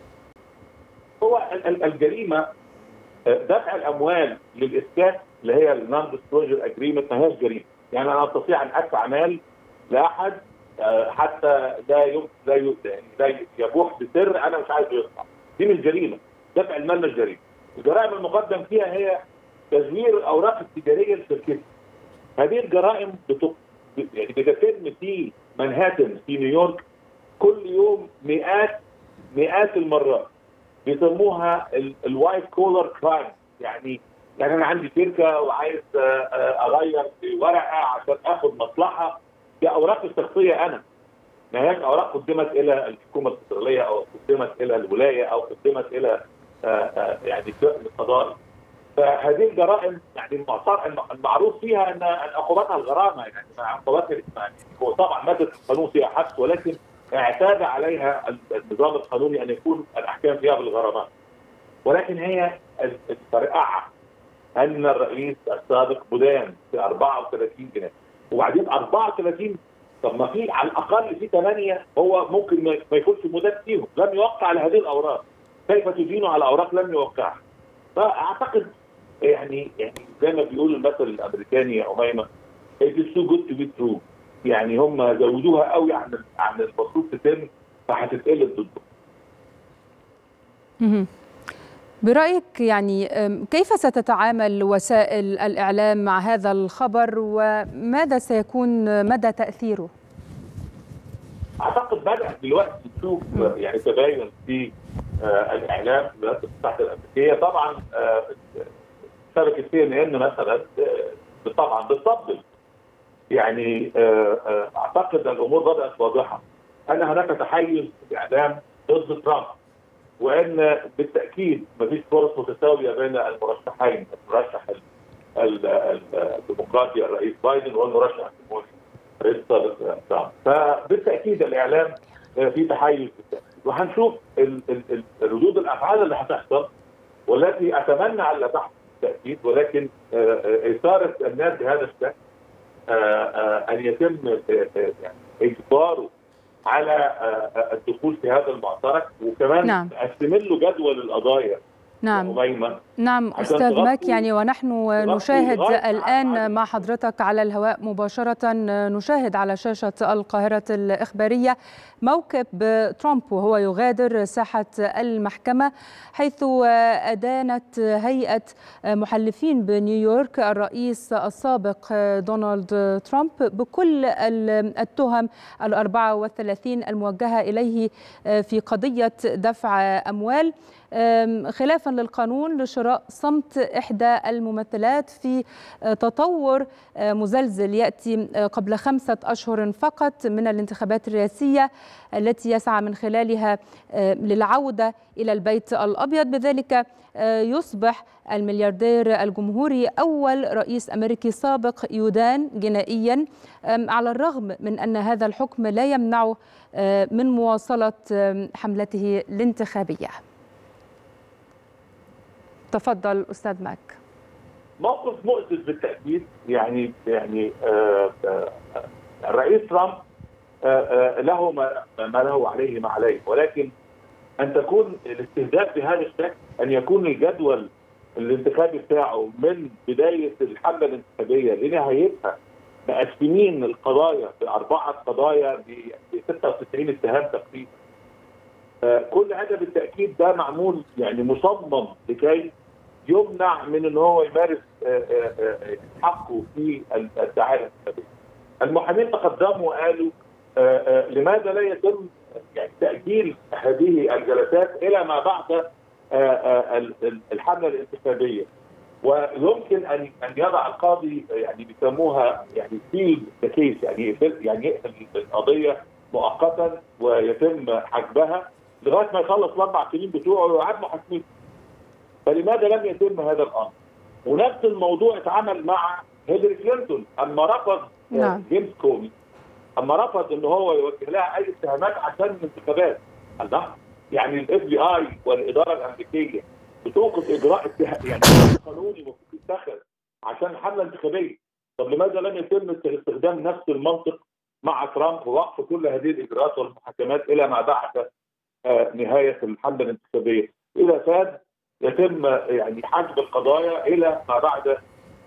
هو الجريمة دفع الأموال للإسكات اللي هي النون ديسكلوجر اجريمنت ما هياش جريمة، يعني أنا أستطيع أن أدفع مال لأحد حتى لا لا يبوح بسر أنا مش عايز يطلع، دي مش جريمه، دفع المال مش جريمه. الجرائم المقدم فيها هي تزوير الاوراق التجاريه لشركتها. هذه الجرائم بتق... يعني بتتم في منهاتن في نيويورك كل يوم مئات مئات المرات، بيسموها الوايت كولر كرايم، يعني يعني انا عندي شركه وعايز اغير في ورقه عشان اخد مصلحه، دي اوراق الشخصيه انا، ما هياش اوراق قدمت الى الحكومه الفدراليه او قدمت الى الولايه او قدمت الى يعني الشأن القضائي. فهذه الجرائم يعني المعروف فيها ان عقوبتها الغرامه، يعني عقوبات هو طبعا ماده القانون فيها حبس، ولكن اعتاد عليها النظام القانوني ان يكون الاحكام فيها بالغرامات. ولكن هي الفرقعه ان الرئيس السابق مدان في أربعة وثلاثين جنيه، وبعدين أربعة وثلاثين، طب ما في على الاقل في ثمانيه هو ممكن ما يكونش مدان فيهم، لم يوقع على هذه الاوراق، كيف تدينه على اوراق لم يوقعها؟ فاعتقد يعني يعني زي ما بيقول المثل الامريكاني يا اميمه it is too good to be true، يعني هم زودوها قوي عن عن المفروض تتم فهتتقلب ضده. برأيك يعني كيف ستتعامل وسائل الإعلام مع هذا الخبر وماذا سيكون مدى تأثيره؟ أعتقد بدأ دلوقتي نشوف يعني تباين في الإعلام في الولايات المتحدة الأمريكية. طبعا شبكة سي إن إن مثلا طبعا بتطبل، يعني أعتقد الأمور بدأت واضحة أن هناك تحيز في الإعلام ضد ترامب، وان بالتاكيد مفيش فرص متساويه بين المرشحين، المرشح الديمقراطي الرئيس بايدن والمرشح الجمهوري الرئيس السابق ترامب. فبالتاكيد الاعلام في تحيز بالتأكيد. وهنشوف ردود الافعال اللي هتحصل والتي اتمنى على تحت بالتاكيد، ولكن اثاره الناس بهذا الشكل ان يتم يعني اجباره على الدخول في هذا المعترك، وكمان نعم. تقسم له جدول القضايا. نعم نعم أستاذ ماك، يعني ونحن نشاهد الآن مع حضرتك على الهواء مباشرة، نشاهد على شاشة القاهرة الإخبارية موكب ترامب وهو يغادر ساحة المحكمة، حيث أدانت هيئة محلفين بنيويورك الرئيس السابق دونالد ترامب بكل التهم الأربعة والثلاثين الموجهة إليه في قضية دفع أموال خلافا للقانون لشراء صمت إحدى الممثلات في تطور مزلزل يأتي قبل خمسة أشهر فقط من الانتخابات الرئاسية التي يسعى من خلالها للعودة إلى البيت الأبيض. بذلك يصبح الملياردير الجمهوري أول رئيس أمريكي سابق يدان جنائيا، على الرغم من أن هذا الحكم لا يمنعه من مواصلة حملته الانتخابية. تفضل أستاذ ماك. موقف مؤسف بالتأكيد. يعني يعني آآ آآ الرئيس ترامب آآ له ما, ما له عليه ما عليه، ولكن أن تكون الاستهداف بهذا الشكل، أن يكون الجدول الانتخابي بتاعه من بداية الحملة الانتخابية لنهايتها مقسمين القضايا في أربعة قضايا ب ستة وتسعين اتهام تقريبا. كل هذا بالتأكيد ده معمول يعني مصمم لكي يمنع من ان هو يمارس حقه في الدعايه الانتخابيه. المحامين تقدموا وقالوا لماذا لا يتم يعني تأجيل هذه الجلسات الى ما بعد الحمله الانتخابيه، ويمكن ان ان يضع القاضي يعني بيسموها يعني سيل كيس، يعني يقفل يعني يقفل القضيه مؤقتا ويتم حجبها لغايه ما يخلص الاربع سنين بتوعه ويعاد محاكمته. فلماذا لم يتم هذا الامر؟ ونفس الموضوع اتعمل مع هيلاري كلينتون اما رفض نعم. جيمس كومي اما رفض ان هو يوجه لها اي اتهامات عشان الانتخابات. الله، يعني الاف بي اي والاداره الامريكيه بتوقف اجراء يعني قانوني المفروض يتخذ عشان حمله انتخابيه. طب لماذا لم يتم استخدام نفس المنطق مع ترامب ووقف كل هذه الاجراءات والمحاكمات الى ما بعد نهايه الحمله الانتخابيه؟ اذا فات يتم يعني حجب القضايا الى ما بعد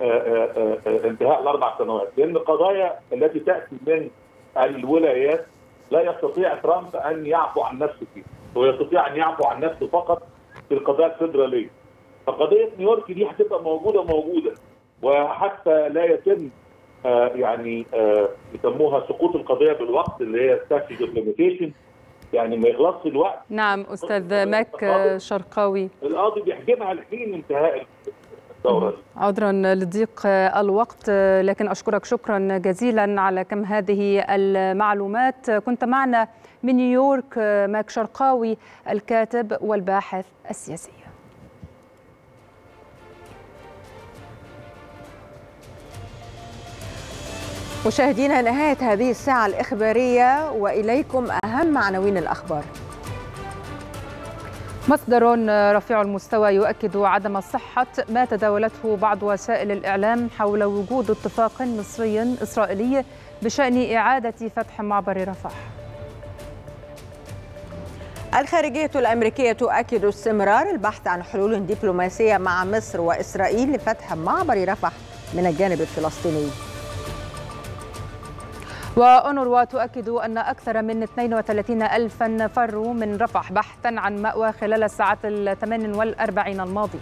انتهاء الاربع سنوات، لان القضايا التي تاتي من الولايات لا يستطيع ترامب ان يعفو عن نفسه فيها، هو يستطيع ان يعفو عن نفسه فقط في القضايا الفيدراليه. فقضيه نيويورك دي هتبقى موجوده موجوده وحتى لا يتم يعني يسموها سقوط القضيه بالوقت اللي هي ستاتيوت اوف ليميتيشن، يعني ما يخلصش الوقت. نعم أستاذ ماك شرقاوي. القاضي بيحجمها لحين انتهاء الدورة. عذرا لضيق الوقت، لكن أشكرك شكرا جزيلا على كم هذه المعلومات. كنت معنا من نيويورك ماك شرقاوي الكاتب والباحث السياسي. مشاهدينا، نهاية هذه الساعة الإخبارية وإليكم أهم عناوين الأخبار. مصدر رفيع المستوى يؤكد عدم صحة ما تداولته بعض وسائل الإعلام حول وجود اتفاق مصري إسرائيلي بشأن إعادة فتح معبر رفح. الخارجية الأمريكية تؤكد استمرار البحث عن حلول دبلوماسية مع مصر وإسرائيل لفتح معبر رفح من الجانب الفلسطيني. وأونروا تؤكد أن أكثر من اثنين وثلاثين ألفاً فروا من رفح بحثاً عن مأوى خلال الساعات الثمان والأربعين الماضية.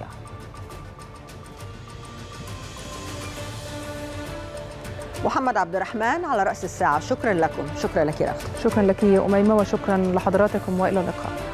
محمد عبد الرحمن على رأس الساعة، شكرا لكم. شكرا لك رفت. شكرا لك أميمة، وشكرا لحضراتكم وإلى اللقاء.